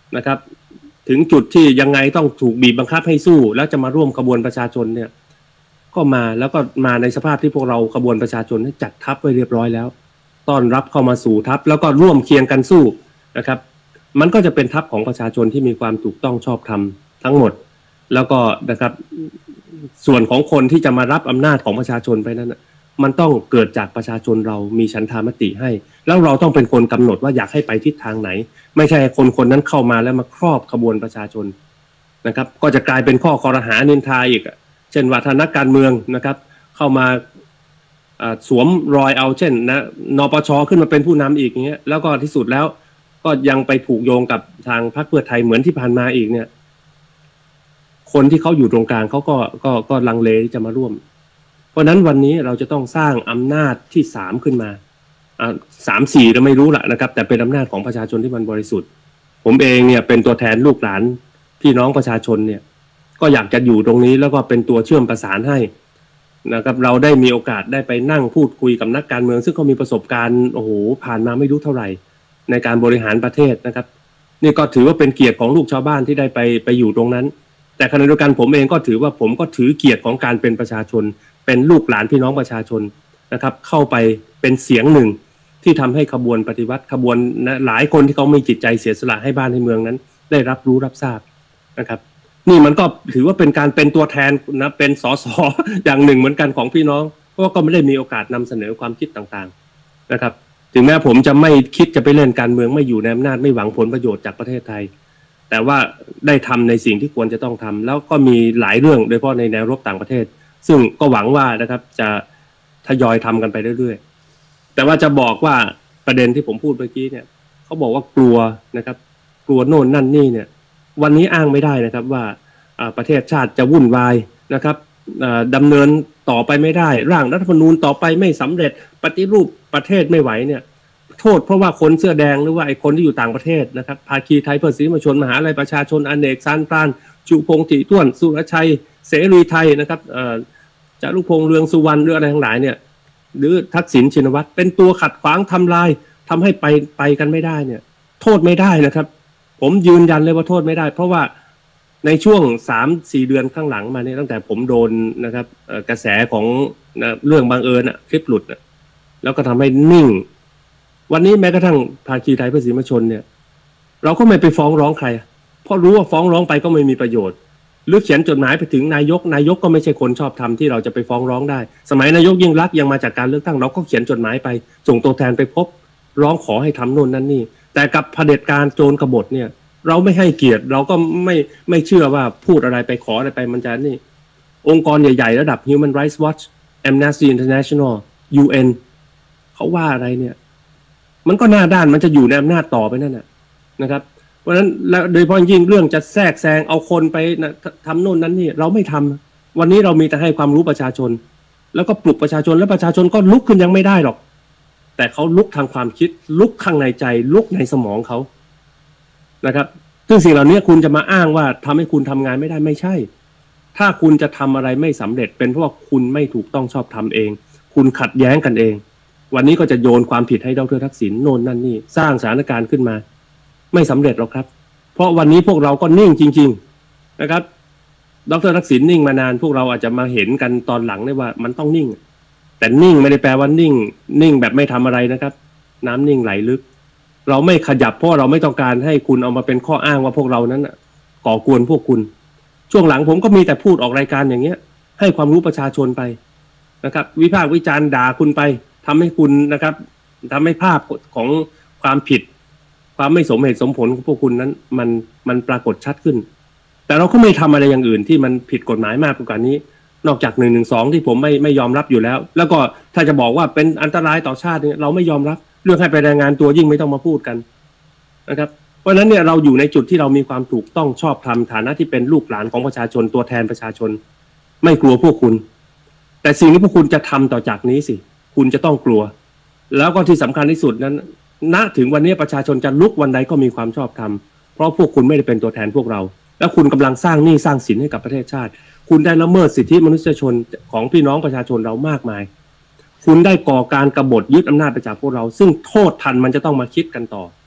นะครับถึงจุดที่ยังไงต้องถูกบีบบังคับให้สู้แล้วจะมาร่วมขบวนประชาชนเนี่ยก็มาแล้วก็มาในสภาพที่พวกเราขบวนประชาชนจัดทัพไว้เรียบร้อยแล้วต้อนรับเข้ามาสู่ทัพแล้วก็ร่วมเคียงกันสู้นะครับมันก็จะเป็นทัพของประชาชนที่มีความถูกต้องชอบธรรมทั้งหมดแล้วก็นะครับส่วนของคนที่จะมารับอำนาจของประชาชนไปนั้นมันต้องเกิดจากประชาชนเรามีฉันทามติให้แล้วเราต้องเป็นคนกำหนดว่าอยากให้ไปทิศทางไหนไม่ใช่คนคนนั้นเข้ามาแล้วมาครอบขบวนประชาชนนะครับก็จะกลายเป็นข้อคอรหานินทาอีกเช่นว่าถ้านักการเมืองนะครับเข้ามาสวมรอยเอาเช่นนะนปช.ขึ้นมาเป็นผู้นำอีกอย่างเงี้ยแล้วก็ที่สุดแล้วก็ยังไปผูกโยงกับทางพรรคเพื่อไทยเหมือนที่ผ่านมาอีกเนี่ยคนที่เขาอยู่ตรงกลางเขาก็ก็ก็ลังเลที่จะมาร่วมเพราะนั้นวันนี้เราจะต้องสร้างอำนาจที่สามขึ้นมาอ่าสามสี่เราไม่รู้ละนะครับแต่เป็นอำนาจของประชาชนที่มันบริสุทธิ์ผมเองเนี่ยเป็นตัวแทนลูกหลานพี่น้องประชาชนเนี่ยก็อยากจะอยู่ตรงนี้แล้วก็เป็นตัวเชื่อมประสานให้นะครับเราได้มีโอกาสได้ไปนั่งพูดคุยกับนักการเมืองซึ่งเขามีประสบการณ์โอ้โหผ่านมาไม่รู้เท่าไหร่ในการบริหารประเทศนะครับนี่ก็ถือว่าเป็นเกียรติของลูกชาวบ้านที่ได้ไปไปอยู่ตรงนั้นแต่ขณะเดียวกันผมเองก็ถือว่าผมก็ถือเกียรติของการเป็นประชาชนเป็นลูกหลานพี่น้องประชาชนนะครับเข้าไปเป็นเสียงหนึ่งที่ทำให้ขบวนปฏิวัติขบวนนะหลายคนที่เขามีจิตใจเสียสละให้บ้านให้เมืองนั้นได้รับรู้รับทราบนะครับนี่มันก็ถือว่าเป็นการเป็นตัวแทนนะเป็นสสอย่างหนึ่งเหมือนกันของพี่น้องเพราะว่าก็ไม่ได้มีโอกาสนำเสนอความคิดต่างๆนะครับถึงแม้ผมจะไม่คิดจะไปเล่นการเมืองไม่อยู่ในอำนาจไม่หวังผลประโยชน์จากประเทศไทยแต่ว่าได้ทำในสิ่งที่ควรจะต้องทำแล้วก็มีหลายเรื่องโดยเฉพาะในแนวรบต่างประเทศซึ่งก็หวังว่านะครับจะทยอยทำกันไปเรื่อยๆแต่ว่าจะบอกว่าประเด็นที่ผมพูดเมื่อกี้เนี่ยเขาบอกว่ากลัวนะครับกลัวโน่นนั่นนี่เนี่ยวันนี้อ้างไม่ได้นะครับว่าประเทศชาติจะวุ่นวายนะครับดำเนินต่อไปไม่ได้ร่างรัฐธรรมนูญต่อไปไม่สำเร็จปฏิรูปประเทศไม่ไหวเนี่ยโทษเพราะว่าคนเสื้อแดงหรือว่าไอ้คนที่อยู่ต่างประเทศนะครับภาคีไทยเพื่อสิทธิมนุษยชนมหาวิทยาลัยประชาชนอเนกซานพรานชูพงษ์ถี่ถ้วนสุรชัยเสรีไทยนะครับจารุพงษ์เรืองสุวรรณหรืออะไรทั้งหลายเนี่ยหรือทักษิณชินวัตรเป็นตัวขัดขวางทำลายทำให้ไปไปกันไม่ได้เนี่ยโทษไม่ได้นะครับผมยืนยันเลยว่าโทษไม่ได้เพราะว่าในช่วง สามถึงสี่ เดือนข้างหลังมาเนี่ยตั้งแต่ผมโดนนะครับกระแสของนะเรื่องบังเอิญอ่ะคลิปหลุดอ่ะแล้วก็ทำให้นิ่งวันนี้แม้กระทั่งภาคีไทยเพื่อสิทธิมนุษยชนเนี่ยเราก็ไม่ไปฟ้องร้องใครเพราะรู้ว่าฟ้องร้องไปก็ไม่มีประโยชน์หรือเขียนจดหมายไปถึงนายกนายกก็ไม่ใช่คนชอบธรรมที่เราจะไปฟ้องร้องได้สมัยนายกยิ่งลักษณ์ยังมาจากการเลือกตั้งเราก็เขียนจดหมายไปส่งตัวแทนไปพบร้องขอให้ทำโน่นนั่นนี่แต่กับเผด็จการโจรกบฏเนี่ยเราไม่ให้เกียรติเราก็ไม่ไม่เชื่อว่าพูดอะไรไปขออะไรไปมันจะนี่องค์กรใหญ่ๆระดับ Human Rights Watch Amnesty International ยู เอ็น เขาว่าอะไรเนี่ยมันก็หน้าด้านมันจะอยู่ในอำนาจต่อไปนั่นน่ะนะครับเพราะฉะนั้นโดยเฉพาะยิ่งเรื่องจะแทรกแซงเอาคนไปนะทำโน่นนั้นนี่เราไม่ทำวันนี้เรามีแต่ให้ความรู้ประชาชนแล้วก็ปลุกประชาชนแล้วประชาชนก็ลุกขึ้นยังไม่ได้หรอกแต่เขาลุกทางความคิดลุกข้างในใจลุกในสมองเขานะครับซึ่งสิ่งเหล่านี้คุณจะมาอ้างว่าทำให้คุณทำงานไม่ได้ไม่ใช่ถ้าคุณจะทำอะไรไม่สำเร็จเป็นเพราะว่าคุณไม่ถูกต้องชอบทำเองคุณขัดแย้งกันเองวันนี้ก็จะโยนความผิดให้ดร.ทักษิณโน่นนั่นนี่สร้างสถานการณ์ขึ้นมาไม่สำเร็จหรอกครับเพราะวันนี้พวกเราก็นิ่งจริงๆนะครับดร.ทักษิณนิ่งมานานพวกเราอาจจะมาเห็นกันตอนหลังได้ว่ามันต้องนิ่งแต่นิ่งไม่ได้แปลว่านิ่งนิ่งแบบไม่ทำอะไรนะครับน้ำนิ่งไหลลึกเราไม่ขยับเพราะเราไม่ต้องการให้คุณเอามาเป็นข้ออ้างว่าพวกเรานั้นก่อกวนพวกคุณช่วงหลังผมก็มีแต่พูดออกรายการอย่างเงี้ยให้ความรู้ประชาชนไปนะครับวิพากษ์วิจารณ์ด่าคุณไปทำให้คุณนะครับทำให้ภาพของความผิดความไม่สมเหตุสมผลของพวกคุณนั้นมันมันปรากฏชัดขึ้นแต่เราก็ไม่ทำอะไรอย่างอื่นที่มันผิดกฎหมายมากกว่านี้นอกจากหนึ่งหนึ่งสองที่ผมไม่ไม่ยอมรับอยู่แล้วแล้วก็ถ้าจะบอกว่าเป็นอันตรายต่อชาติเนี่ยเราไม่ยอมรับเรื่องให้ไปรายงานตัวยิ่งไม่ต้องมาพูดกันนะครับเพราะฉะนั้นเนี่ยเราอยู่ในจุดที่เรามีความถูกต้องชอบธรรมฐานะที่เป็นลูกหลานของประชาชนตัวแทนประชาชนไม่กลัวพวกคุณแต่สิ่งที่พวกคุณจะทำต่อจากนี้สิคุณจะต้องกลัวแล้วก็ที่สำคัญที่สุดนั้นณถึงวันนี้ประชาชนจะลุกวันใดก็มีความชอบธรรมเพราะพวกคุณไม่ได้เป็นตัวแทนพวกเราแล้วคุณกำลังสร้างหนี้สร้างสินให้กับประเทศชาติคุณได้ละเมิดสิทธิมนุษยชนของพี่น้องประชาชนเรามากมายคุณได้ก่อการกบฏยึดอำนาจไปจากพวกเราซึ่งโทษทันมันจะต้องมาคิดกันต่อ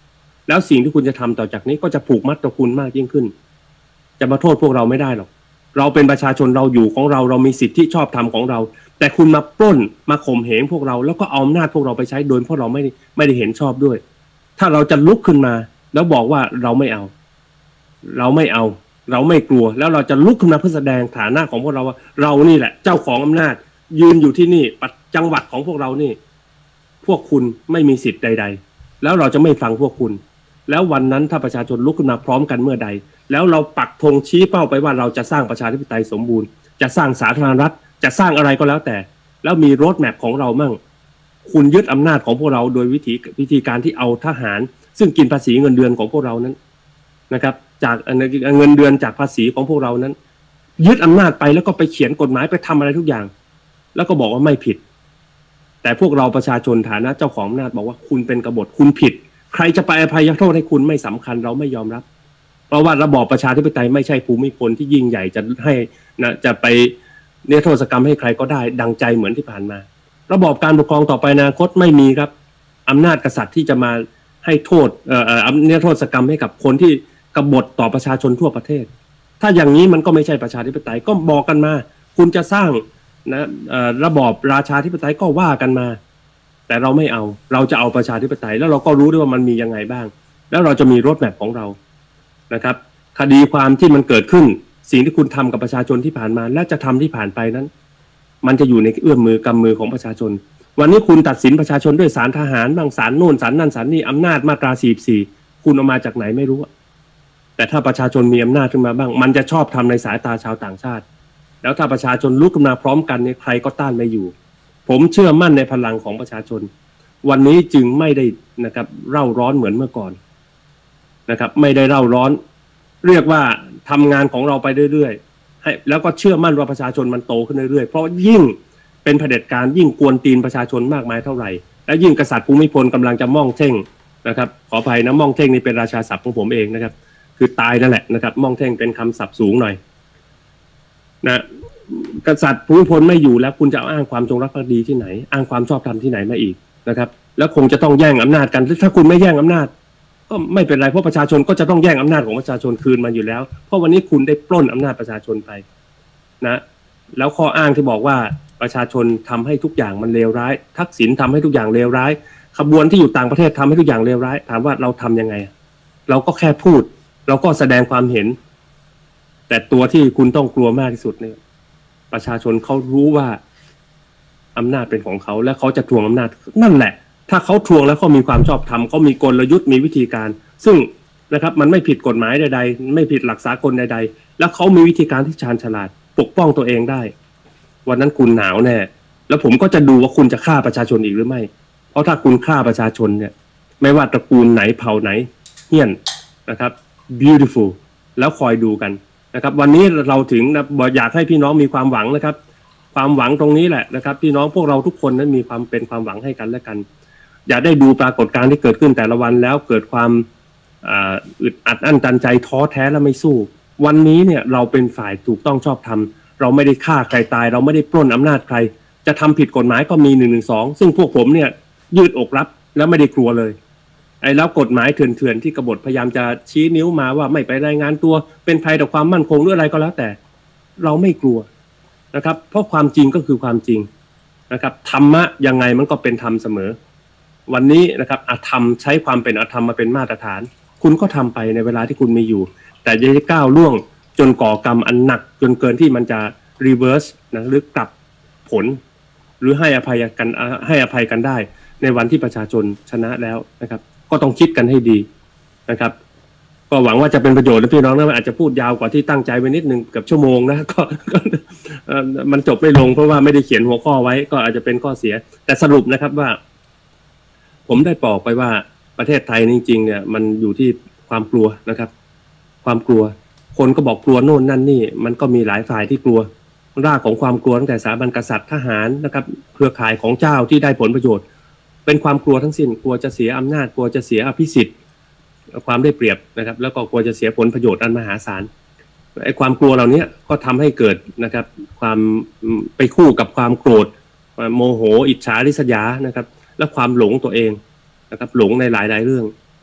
แล้วสิ่งที่คุณจะทำต่อจากนี้ก็จะผูกมัดต่อคุณมากยิ่งขึ้นจะมาโทษพวกเราไม่ได้หรอกเราเป็นประชาชนเราอยู่ของเราเรามีสิทธิชอบธรรมของเราแต่คุณมาปล้นมาข่มเหงพวกเราแล้วก็เอาอำนาจพวกเราไปใช้โดยเพราะเราไม่ไม่ได้เห็นชอบด้วยถ้าเราจะลุกขึ้นมาแล้วบอกว่าเราไม่เอาเราไม่เอาเราไม่กลัวแล้วเราจะลุกขึ้นมาเพื่อแสดงฐานะของพวกเราว่าเรานี่แหละเจ้าของอำนาจยืนอยู่ที่นี่จังหวัดของพวกเรานี่พวกคุณไม่มีสิทธิ์ใดๆแล้วเราจะไม่ฟังพวกคุณแล้ววันนั้นถ้าประชาชนลุกขึ้นมาพร้อมกันเมื่อใดแล้วเราปักธงชี้เป้าไปว่าเราจะสร้างประชาธิปไตยสมบูรณ์จะสร้างสาธารณรัฐจะสร้างอะไรก็แล้วแต่แล้วมีโรดแมพของเรามั่งคุณยึดอำนาจของพวกเราโดยวิธีวิธีการที่เอาทหารซึ่งกินภาษีเงินเดือนของพวกเรานั้นนะครับจากเงินเดือนจากภาษีของพวกเรานั้นยึดอำนาจไปแล้วก็ไปเขียนกฎหมายไปทำอะไรทุกอย่างแล้วก็บอกว่าไม่ผิดแต่พวกเราประชาชนฐานะเจ้าของอำนาจบอกว่าคุณเป็นกบฏคุณผิดใครจะไปอภัยโทษให้คุณไม่สำคัญเราไม่ยอมรับเพราะว่าระบอบประชาธิปไตยไม่ใช่ภูมิพลที่ยิ่งใหญ่จะให้นะจะไปเนรโทษกรรมให้ใครก็ได้ดังใจเหมือนที่ผ่านมาระบอบการปกครองต่อไปอนาคตไม่มีครับอำนาจกษัตริย์ที่จะมาให้โทษเอ่อเอ่อเนรโทษกรรมให้กับคนที่กบฏต่อประชาชนทั่วประเทศถ้าอย่างนี้มันก็ไม่ใช่ประชาธิปไตยก็บอกกันมาคุณจะสร้างนะเอ่อระบอบราชาธิปไตยก็ว่ากันมาแต่เราไม่เอาเราจะเอาประชาธิปไตยแล้วเราก็รู้ด้วยว่ามันมียังไงบ้างแล้วเราจะมีโรดแมพของเรานะครับคดีความที่มันเกิดขึ้นสิ่งที่คุณทำกับประชาชนที่ผ่านมาและจะทำที่ผ่านไปนั้นมันจะอยู่ในเอื้อมมือกำมือของประชาชนวันนี้คุณตัดสินประชาชนด้วยศาลทหารบางศาลโน่นศาลนั่นศาลนี่อำนาจมาตราสี่สิบสี่คุณเอามาจากไหนไม่รู้แต่ถ้าประชาชนมีอำนาจขึ้นมาบ้างมันจะชอบทำในสายตาชาวต่างชาติแล้วถ้าประชาชนลุกขึ้นมาพร้อมกันเนี่ยใครก็ต้านไม่อยู่ผมเชื่อมั่นในพลังของประชาชนวันนี้จึงไม่ได้นะครับเร่าร้อนเหมือนเมื่อก่อนนะครับไม่ได้เร่าร้อนเรียกว่าทำงานของเราไปเรื่อยๆให้แล้วก็เชื่อมั่นว่าประชาชนมันโตขึ้นเรื่อยๆเพราะยิ่งเป็นเผด็จการยิ่งกวนตีนประชาชนมากมายเท่าไหร่และยิ่งกษัตริย์ภูมิพลกำลังจะม่องเท่งนะครับขออภัยนะม่องเท่งนี่เป็นราชาศัพท์ของผมเองนะครับคือตายนั่นแหละนะครับม่องเท่งเป็นคำศัพท์สูงหน่อยนะกษัตริย์ภูมิพลไม่อยู่แล้วคุณจะอ้างความจงรักภักดีที่ไหนอ้างความชอบธรรมที่ไหนมาอีกนะครับแล้วคงจะต้องแย่งอำนาจกันถ้าคุณไม่แย่งอำนาจก็ไม่เป็นไรเพราะประชาชนก็จะต้องแย่งอำนาจของประชาชนคืนมาอยู่แล้วเพราะวันนี้คุณได้ปล้นอำนาจประชาชนไปนะแล้วข้ออ้างที่บอกว่าประชาชนทำให้ทุกอย่างมันเลวร้ายทักษิณทำให้ทุกอย่างเลวร้ายขบวนที่อยู่ต่างประเทศทำให้ทุกอย่างเลวร้ายถามว่าเราทำยังไงเราก็แค่พูดเราก็แสดงความเห็นแต่ตัวที่คุณต้องกลัวมากที่สุดเนี่ยประชาชนเขารู้ว่าอำนาจเป็นของเขาและเขาจะทวงอำนาจนั่นแหละถ้าเขาทวงแล้วเขามีความชอบธรรมเขามีกลยุทธ์มีวิธีการซึ่งนะครับมันไม่ผิดกฎหมายใดๆไม่ผิดหลักสากลใดๆแล้วเขามีวิธีการที่ชาญฉลาดปกป้องตัวเองได้วันนั้นคุณหนาวแน่แล้วผมก็จะดูว่าคุณจะฆ่าประชาชนอีกหรือไม่เพราะถ้าคุณฆ่าประชาชนเนี่ยไม่ว่าตระกูลไหนเผ่าไหนเฮี้ยนนะครับ beautiful แล้วคอยดูกันนะครับวันนี้เราถึงนะอยากให้พี่น้องมีความหวังนะครับความหวังตรงนี้แหละนะครับพี่น้องพวกเราทุกคนนั้นมีความเป็นความหวังให้กันและกันอย่าได้ดูปรากฏการณ์ที่เกิดขึ้นแต่ละวันแล้วเกิดความอึดอัดอั้นตันใจท้อแท้และไม่สู้วันนี้เนี่ยเราเป็นฝ่ายถูกต้องชอบธรรมเราไม่ได้ฆ่าใครตายเราไม่ได้ปล้นอำนาจใครจะทำผิดกฎหมายก็มีหนึ่งหนึ่งสองซึ่งพวกผมเนี่ยยืดอกรับแล้วไม่ได้กลัวเลยไอ้แล้วกฎหมายเถื่อนๆที่กบฏพยายามจะชี้นิ้วมาว่าไม่ไปรายงานตัวเป็นภัยต่อความมั่นคงหรืออะไรก็แล้วแต่เราไม่กลัวนะครับเพราะความจริงก็คือความจริงนะครับธรรมะยังไงมันก็เป็นธรรมเสมอวันนี้นะครับอธรรมใช้ความเป็นอธรรมมาเป็นมาตรฐานคุณก็ทำไปในเวลาที่คุณมีอยู่แต่อย่าได้ก้าวล่วงจนก่อกรรมอันหนักจนเกินที่มันจะรีเวิร์สนะหรือกลับผลหรือให้อภัยกันให้อภัยกันได้ในวันที่ประชาชนชนะแล้วนะครับก็ต้องคิดกันให้ดีนะครับก็หวังว่าจะเป็นประโยชน์นะพี่น้องนะอาจจะพูดยาวกว่าที่ตั้งใจไว้นิดนึงเกือบชั่วโมงนะก็มันจบไม่ลงเพราะว่าไม่ได้เขียนหัวข้อไว้ก็อาจจะเป็นข้อเสียแต่สรุปนะครับว่าผมได้บอกไปว่าประเทศไทยจริงๆเนี่ยมันอยู่ที่ความกลัวนะครับความกลัวคนก็บอกกลัวโน่นนั่นนี่มันก็มีหลายฝ่ายที่กลัวรากของความกลัวตั้งแต่สถาบันกษัตริย์ทหารนะครับเครือข่ายของเจ้าที่ได้ผลประโยชน์เป็นความกลัวทั้งสิ้นกลัวจะเสียอำนาจกลัวจะเสียอภิสิทธิ์ความได้เปรียบนะครับแล้วก็กลัวจะเสียผลประโยชน์อันมหาศาลไอ้ความกลัวเหล่านี้ก็ทำให้เกิดนะครับความไปคู่กับความโกรธโมโหอิจฉาริษยานะครับและความหลงตัวเองนะครับหลงในหลายๆเรื่อง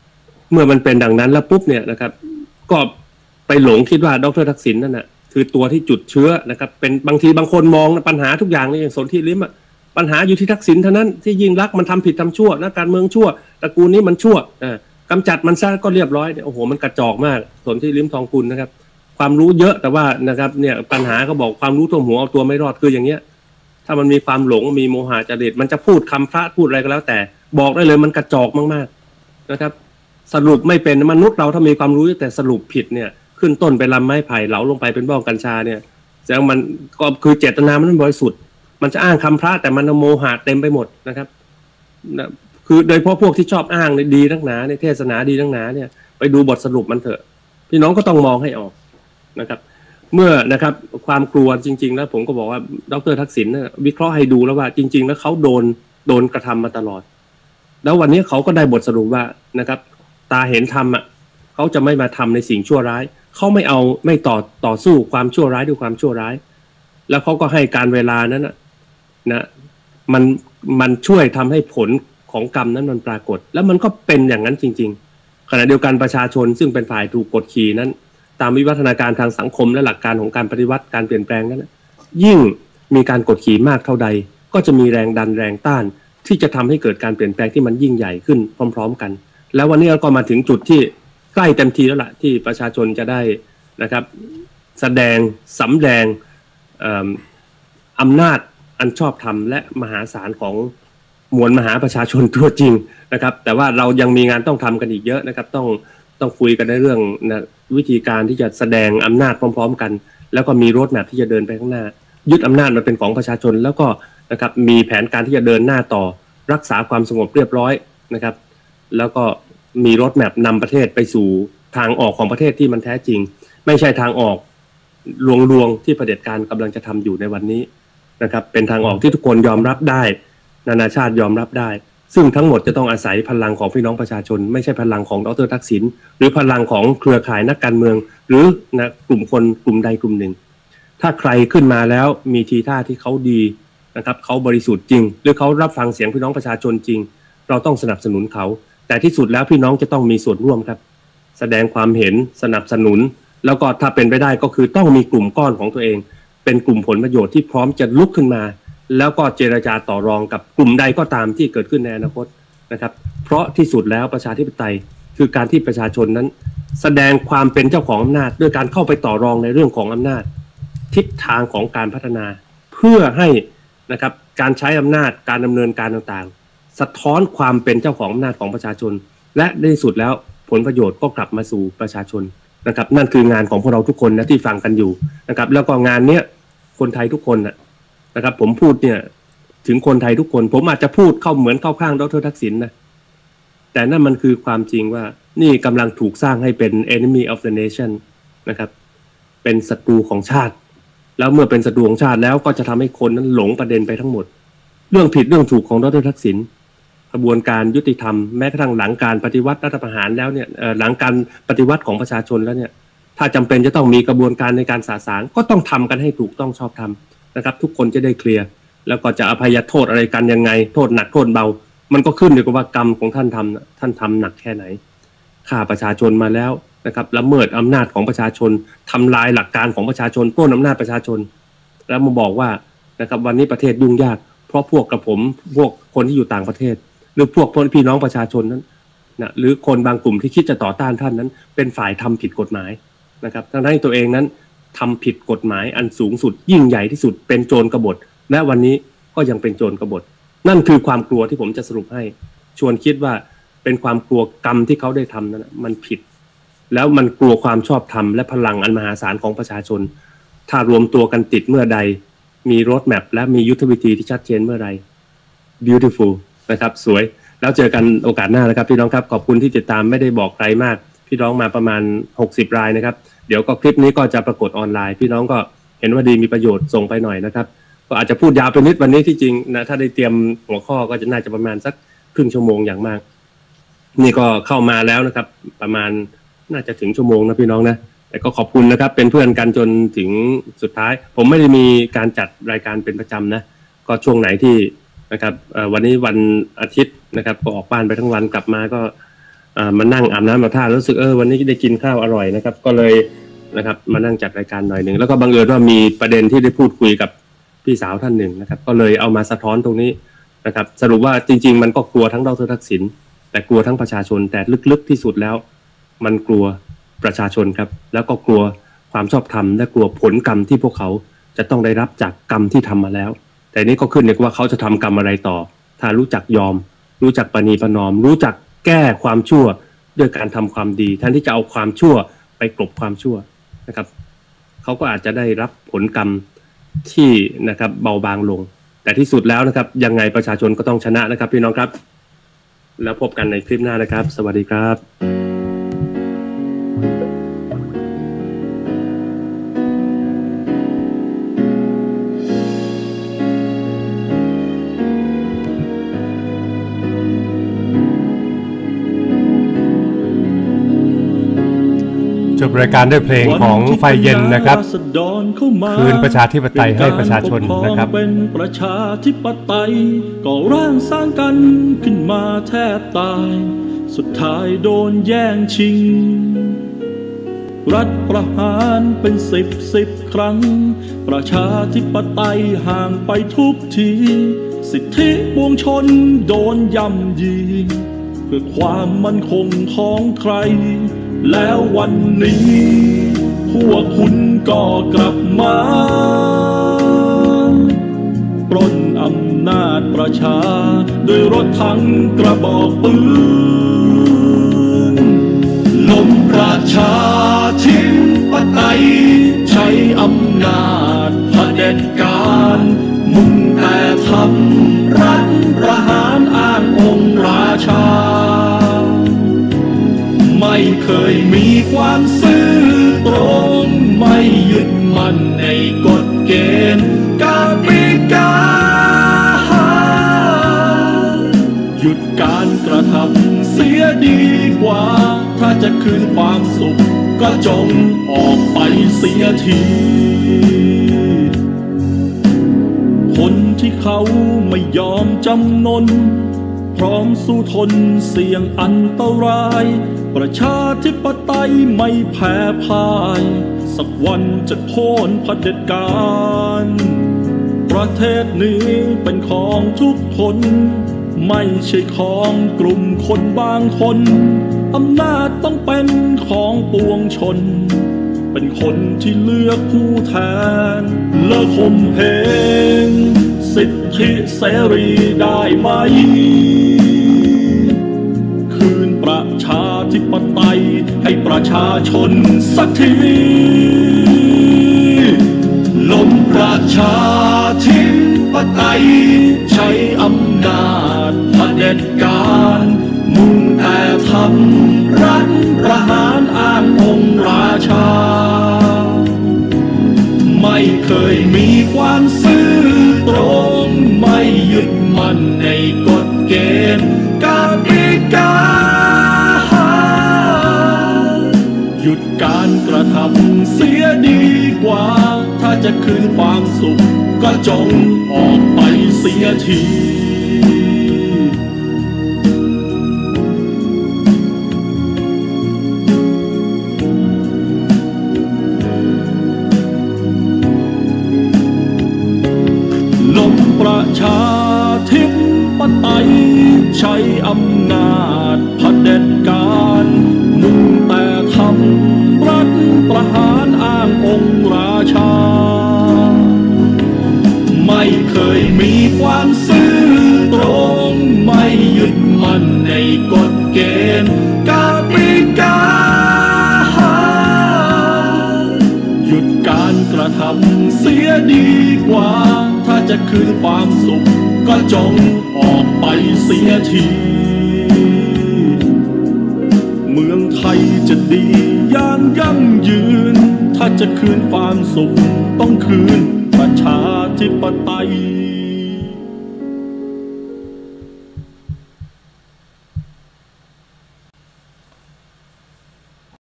เมื่อมันเป็นดังนั้นแล้วปุ๊บเนี่ยนะครับก็ไปหลงคิดว่าดร.ทักษิณนั่นน่ะคือตัวที่จุดเชื้อนะครับเป็นบางทีบางคนมองปัญหาทุกอย่างเนี่ยอย่างสนธิลิ้มอ่ะปัญหาอยู่ที่ทักษิณเท่านั้นที่ยิ่งรักมันทำผิดทำชั่วนักการเมืองชั่วตระกูลนี้มันชั่วอ่ากำจัดมันซะก็เรียบร้อยโอ้โหมันกระจอกมากสนธิลิ้มทองกุลนะครับความรู้เยอะแต่ว่านะครับเนี่ยปัญหาก็บอกความรู้ท่วมหัวเอาตัวไม่รอดคืออย่างเงี้ยถ้ามันมีความหลงมีโมหะจริตมันจะพูดคำพระพูดอะไรก็แล้วแต่บอกได้เลยมันกระจอกมากๆนะครับสรุปไม่เป็นมนุษย์เราถ้ามีความรู้แต่สรุปผิดเนี่ยขึ้นต้นไปลำไม้ไผ่เหลาลงไปเป็นบ้องกัญชาเนี่ยแสดงมันก็คือเจตนามันไม่บริสุทธิ์มันจะอ้างคำพระแต่มันโมหะเต็มไปหมดนะครับนะคือโดยเฉพาะพวกที่ชอบอ้างในดีนักหนาในเทศนาดีนักหนาเนี่ยไปดูบทสรุปมันเถอะพี่น้องก็ต้องมองให้ออกนะครับเมื่อนะครับความกลัวจริงๆแล้วผมก็บอกว่าดร.ทักษิณเนี่ยวิเคราะห์ให้ดูแล้วว่าจริงๆแล้วเขาโดนโดนกระทำมาตลอดแล้ววันนี้เขาก็ได้บทสรุปว่านะครับตาเห็นธรรมอ่ะเขาจะไม่มาทำในสิ่งชั่วร้ายเขาไม่เอาไม่ต่อต่อสู้ความชั่วร้ายด้วยความชั่วร้ายแล้วเขาก็ให้การเวลานั้นนะนะมันมันช่วยทำให้ผลของกรรมนั้นมันปรากฏแล้วมันก็เป็นอย่างนั้นจริงๆขณะเดียวกันประชาชนซึ่งเป็นฝ่ายถูกกดขี่นั้นตามวิวัฒนาการทางสังคมและหลักการของการปฏิวัติการเปลี่ยนแปลงนั้นยิ่งมีการกดขี่มากเท่าใดก็จะมีแรงดันแรงต้านที่จะทำให้เกิดการเปลี่ยนแปลงที่มันยิ่งใหญ่ขึ้นพร้อมๆกันแล้ววันนี้เราก็มาถึงจุดที่ใกล้เต็มทีแล้วล่ะที่ประชาชนจะได้นะครับแสดงสำแดงอำนาจอันชอบธรรมและมหาศาลของมวลมหาประชาชนตัวจริงนะครับแต่ว่าเรายังมีงานต้องทำกันอีกเยอะนะครับต้องต้องคุยกันในเรื่องนะวิธีการที่จะแสดงอำนาจพร้อมๆกันแล้วก็มีโรดแมพที่จะเดินไปข้างหน้ายึดอำนาจมาเป็นของประชาชนแล้วก็นะครับมีแผนการที่จะเดินหน้าต่อรักษาความสงบเรียบร้อยนะครับแล้วก็มีโรดแมพนำประเทศไปสู่ทางออกของประเทศที่มันแท้จริงไม่ใช่ทางออกลวงๆที่เผด็จการกำลังจะทำอยู่ในวันนี้นะครับเป็นทางออกที่ทุกคนยอมรับได้นานาชาติยอมรับได้ซึ่งทั้งหมดจะต้องอาศัยพลังของพี่น้องประชาชนไม่ใช่พลังของดร.ทักษิณหรือพลังของเครือข่ายนักการเมืองหรือนะกลุ่มคนกลุ่มใดกลุ่มหนึ่งถ้าใครขึ้นมาแล้วมีทีท่าที่เขาดีนะครับเขาบริสุทธิ์จริงหรือเขารับฟังเสียงพี่น้องประชาชนจริงเราต้องสนับสนุนเขาแต่ที่สุดแล้วพี่น้องจะต้องมีส่วนร่วมครับแสดงความเห็นสนับสนุนแล้วก็ถ้าเป็นไปได้ก็คือต้องมีกลุ่มก้อนของตัวเองเป็นกลุ่มผลประโยชน์ที่พร้อมจะลุกขึ้นมาแล้วก็เจรจาต่อรองกับกลุ่มใดก็ตามที่เกิดขึ้นในอนาคตนะครับเพราะที่สุดแล้วประชาธิปไตยคือการที่ประชาชนนั้นแสดงความเป็นเจ้าของอำนาจด้วยการเข้าไปต่อรองในเรื่องของอำนาจทิศทางของการพัฒนาเพื่อให้นะครับการใช้อำนาจการดำเนินการต่างๆสะท้อนความเป็นเจ้าของอำนาจของประชาชนและในที่สุดแล้วผลประโยชน์ก็กลับมาสู่ประชาชนนะครับนั่นคืองานของพวกเราทุกคนนะที่ฟังกันอยู่นะครับแล้วก็งานเนี้ยคนไทยทุกคนนะนะครับผมพูดเนี่ยถึงคนไทยทุกคนผมอาจจะพูดเข้าเหมือนเข้าข้างดร.ทักษิณนะแต่นั่นมันคือความจริงว่านี่กำลังถูกสร้างให้เป็น enemy of the nation นะครับเป็นศัตรูของชาติแล้วเมื่อเป็นศัตรูของชาติแล้วก็จะทำให้คนนั้นหลงประเด็นไปทั้งหมดเรื่องผิดเรื่องถูกของดร.ทักษิณกระบวนการยุติธรรมแม้กระทั่งหลังการปฏิวัติรัฐประหารแล้วเนี่ยหลังการปฏิวัติของประชาชนแล้วเนี่ยถ้าจำเป็นจะต้องมีกระบวนการในการสาสางก็ต้องทำกันให้ถูกต้องชอบธรรมนะครับทุกคนจะได้เคลียร์แล้วก็จะอภัยโทษอะไรกันยังไงโทษหนักโทษเบามันก็ขึ้นอยู่กับว่ากรรมของท่านทำท่านทำหนักแค่ไหนฆ่าประชาชนมาแล้วนะครับละเมิดอำนาจของประชาชนทำลายหลักการของประชาชนปล้นอำนาจประชาชนแล้วมาบอกว่านะครับวันนี้ประเทศยุ่งยากเพราะพวกกระผมพวกคนที่อยู่ต่างประเทศหรือพวกพี่น้องประชาชนนั้นนะหรือคนบางกลุ่มที่คิดจะต่อต้านท่านนั้นเป็นฝ่ายทำผิดกฎหมายนะครับทั้งที่ตัวเองนั้นทำผิดกฎหมายอันสูงสุดยิ่งใหญ่ที่สุดเป็นโจรกบฏและวันนี้ก็ยังเป็นโจรกบฏนั่นคือความกลัวที่ผมจะสรุปให้ชวนคิดว่าเป็นความกลัวกรรมที่เขาได้ทำนั้นมันผิดแล้วมันกลัวความชอบธรรมและพลังอันมหาศาลของประชาชนถ้ารวมตัวกันติดเมื่อใดมีโรดแมพและมียุทธวิธีที่ชัดเจนเมื่อใด beautiful นะครับสวยแล้วเจอกันโอกาสหน้านะครับพี่น้องครับขอบคุณที่ติดตามไม่ได้บอกใครมากพี่น้องมาประมาณหกสิบรายนะครับเดี๋ยวก็คลิปนี้ก็จะปรากฏออนไลน์พี่น้องก็เห็นว่าดีมีประโยชน์ส่งไปหน่อยนะครับก็อาจจะพูดยาวไปนิดวันนี้ที่จริงนะถ้าได้เตรียมหัวข้อก็จะน่าจะประมาณสักครึ่งชั่วโมงอย่างมากนี่ก็เข้ามาแล้วนะครับประมาณน่าจะถึงชั่วโมงนะพี่น้องนะแต่ก็ขอบคุณนะครับเป็นเพื่อนกันจนถึงสุดท้ายผมไม่ได้มีการจัดรายการเป็นประจำนะก็ช่วงไหนที่นะครับวันนี้วันอาทิตย์นะครับก็ออกบ้านไปทั้งวันกลับมาก็มานั่งอาบน้ำอาบท่ารู้สึกเออวันนี้ได้กินข้าวอร่อยนะครับก็เลยนะครับมานั่งจัดรายการหน่อยหนึ่งแล้วก็บังเอิญว่ามีประเด็นที่ได้พูดคุยกับพี่สาวท่านหนึ่งนะครับก็เลยเอามาสะท้อนตรงนี้นะครับสรุปว่าจริงๆมันก็กลัวทั้งดร.ทักษิณแต่กลัวทั้งประชาชนแต่ลึกๆที่สุดแล้วมันกลัวประชาชนครับแล้วก็กลัวความชอบธรรมและกลัวผลกรรมที่พวกเขาจะต้องได้รับจากกรรมที่ทำมาแล้วแต่นี้ก็ขึ้นอยู่ว่าเขาจะทำกรรมอะไรต่อถ้ารู้จักยอมรู้จักประนีประนอมรู้จักแก้ความชั่วด้วยการทำความดีแทนที่จะเอาความชั่วไปกลบความชั่วนะครับเขาก็อาจจะได้รับผลกรรมที่นะครับเบาบางลงแต่ที่สุดแล้วนะครับยังไงประชาชนก็ต้องชนะนะครับพี่น้องครับแล้วพบกันในคลิปหน้านะครับสวัสดีครับจบรายการด้วยเพลงของไฟเย็นนะครับคืนประชาธิปไตยให้ประชาชนนะครับเป็นประชาธิปไตยก่อร่างสร้างกันขึ้นมาแทบตายสุดท้ายโดนแย่งชิงรัฐประหารเป็นสิบสิบครั้งประชาธิปไตยห่างไปทุกทีสิทธิปวงชนโดนย่ำยีเพื่อความมั่นคงของใครแล้ววันนี้พวกคุณก็กลับมาปล้นอำนาจประชาด้วยรถถังกระบอกปืนล้มประชาธิปไตยใช้อำนาจเผด็จการมุ่งแต่ทำรัฐประหารอ้างองค์ราชาไม่เคยมีความซื่อตรงไม่ยึดมั่นในกฎเกณฑ์กติกาหยุดการกระทำเสียดีกว่าถ้าจะคืนความสุขก็จงออกไปเสียทีคนที่เขาไม่ยอมจำนนพร้อมสู้ทนเสี่ยงอันตรายประชาธิปไตยไม่แพ้พ่ายสักวันจะโค่นเผด็จการประเทศนี้เป็นของทุกคนไม่ใช่ของกลุ่มคนบางคนอำนาจต้องเป็นของปวงชนเป็นคนที่เลือกผู้แทนเลิกข่มเหงสิทธิเสรีได้ไหมคืนประชาธิปไตยให้ประชาชนสักทีล้มประชาธิปไตยใช้อำนาจเผด็จการมุ่งแต่ทำรัฐประหารอ้างองค์ราชาไม่เคยมีความซื่อตรงไม่ยึดมั่นในกฎเกณฑ์กติกาหยุดการกระทำเสียดีกว่าถ้าจะคืนความสุขก็จงออกไปเสียทีล้มประชาธิปไตยใช้อำนาจเผด็จการมุ่งแต่ทำรัฐประหารอ้างองค์ราชาไม่เคยมีความซื่อตรงไม่ยึดมั่นในกฎเกณฑ์กติกาหยุดการกระทำเสียดีกว่าถ้าจะคืนความสุขก็จงออกไปเสียทีเมืองไทยจะดีอย่างยั่งยืนถ้าจะคืนความสุขต้องคืนประชาธิปไตย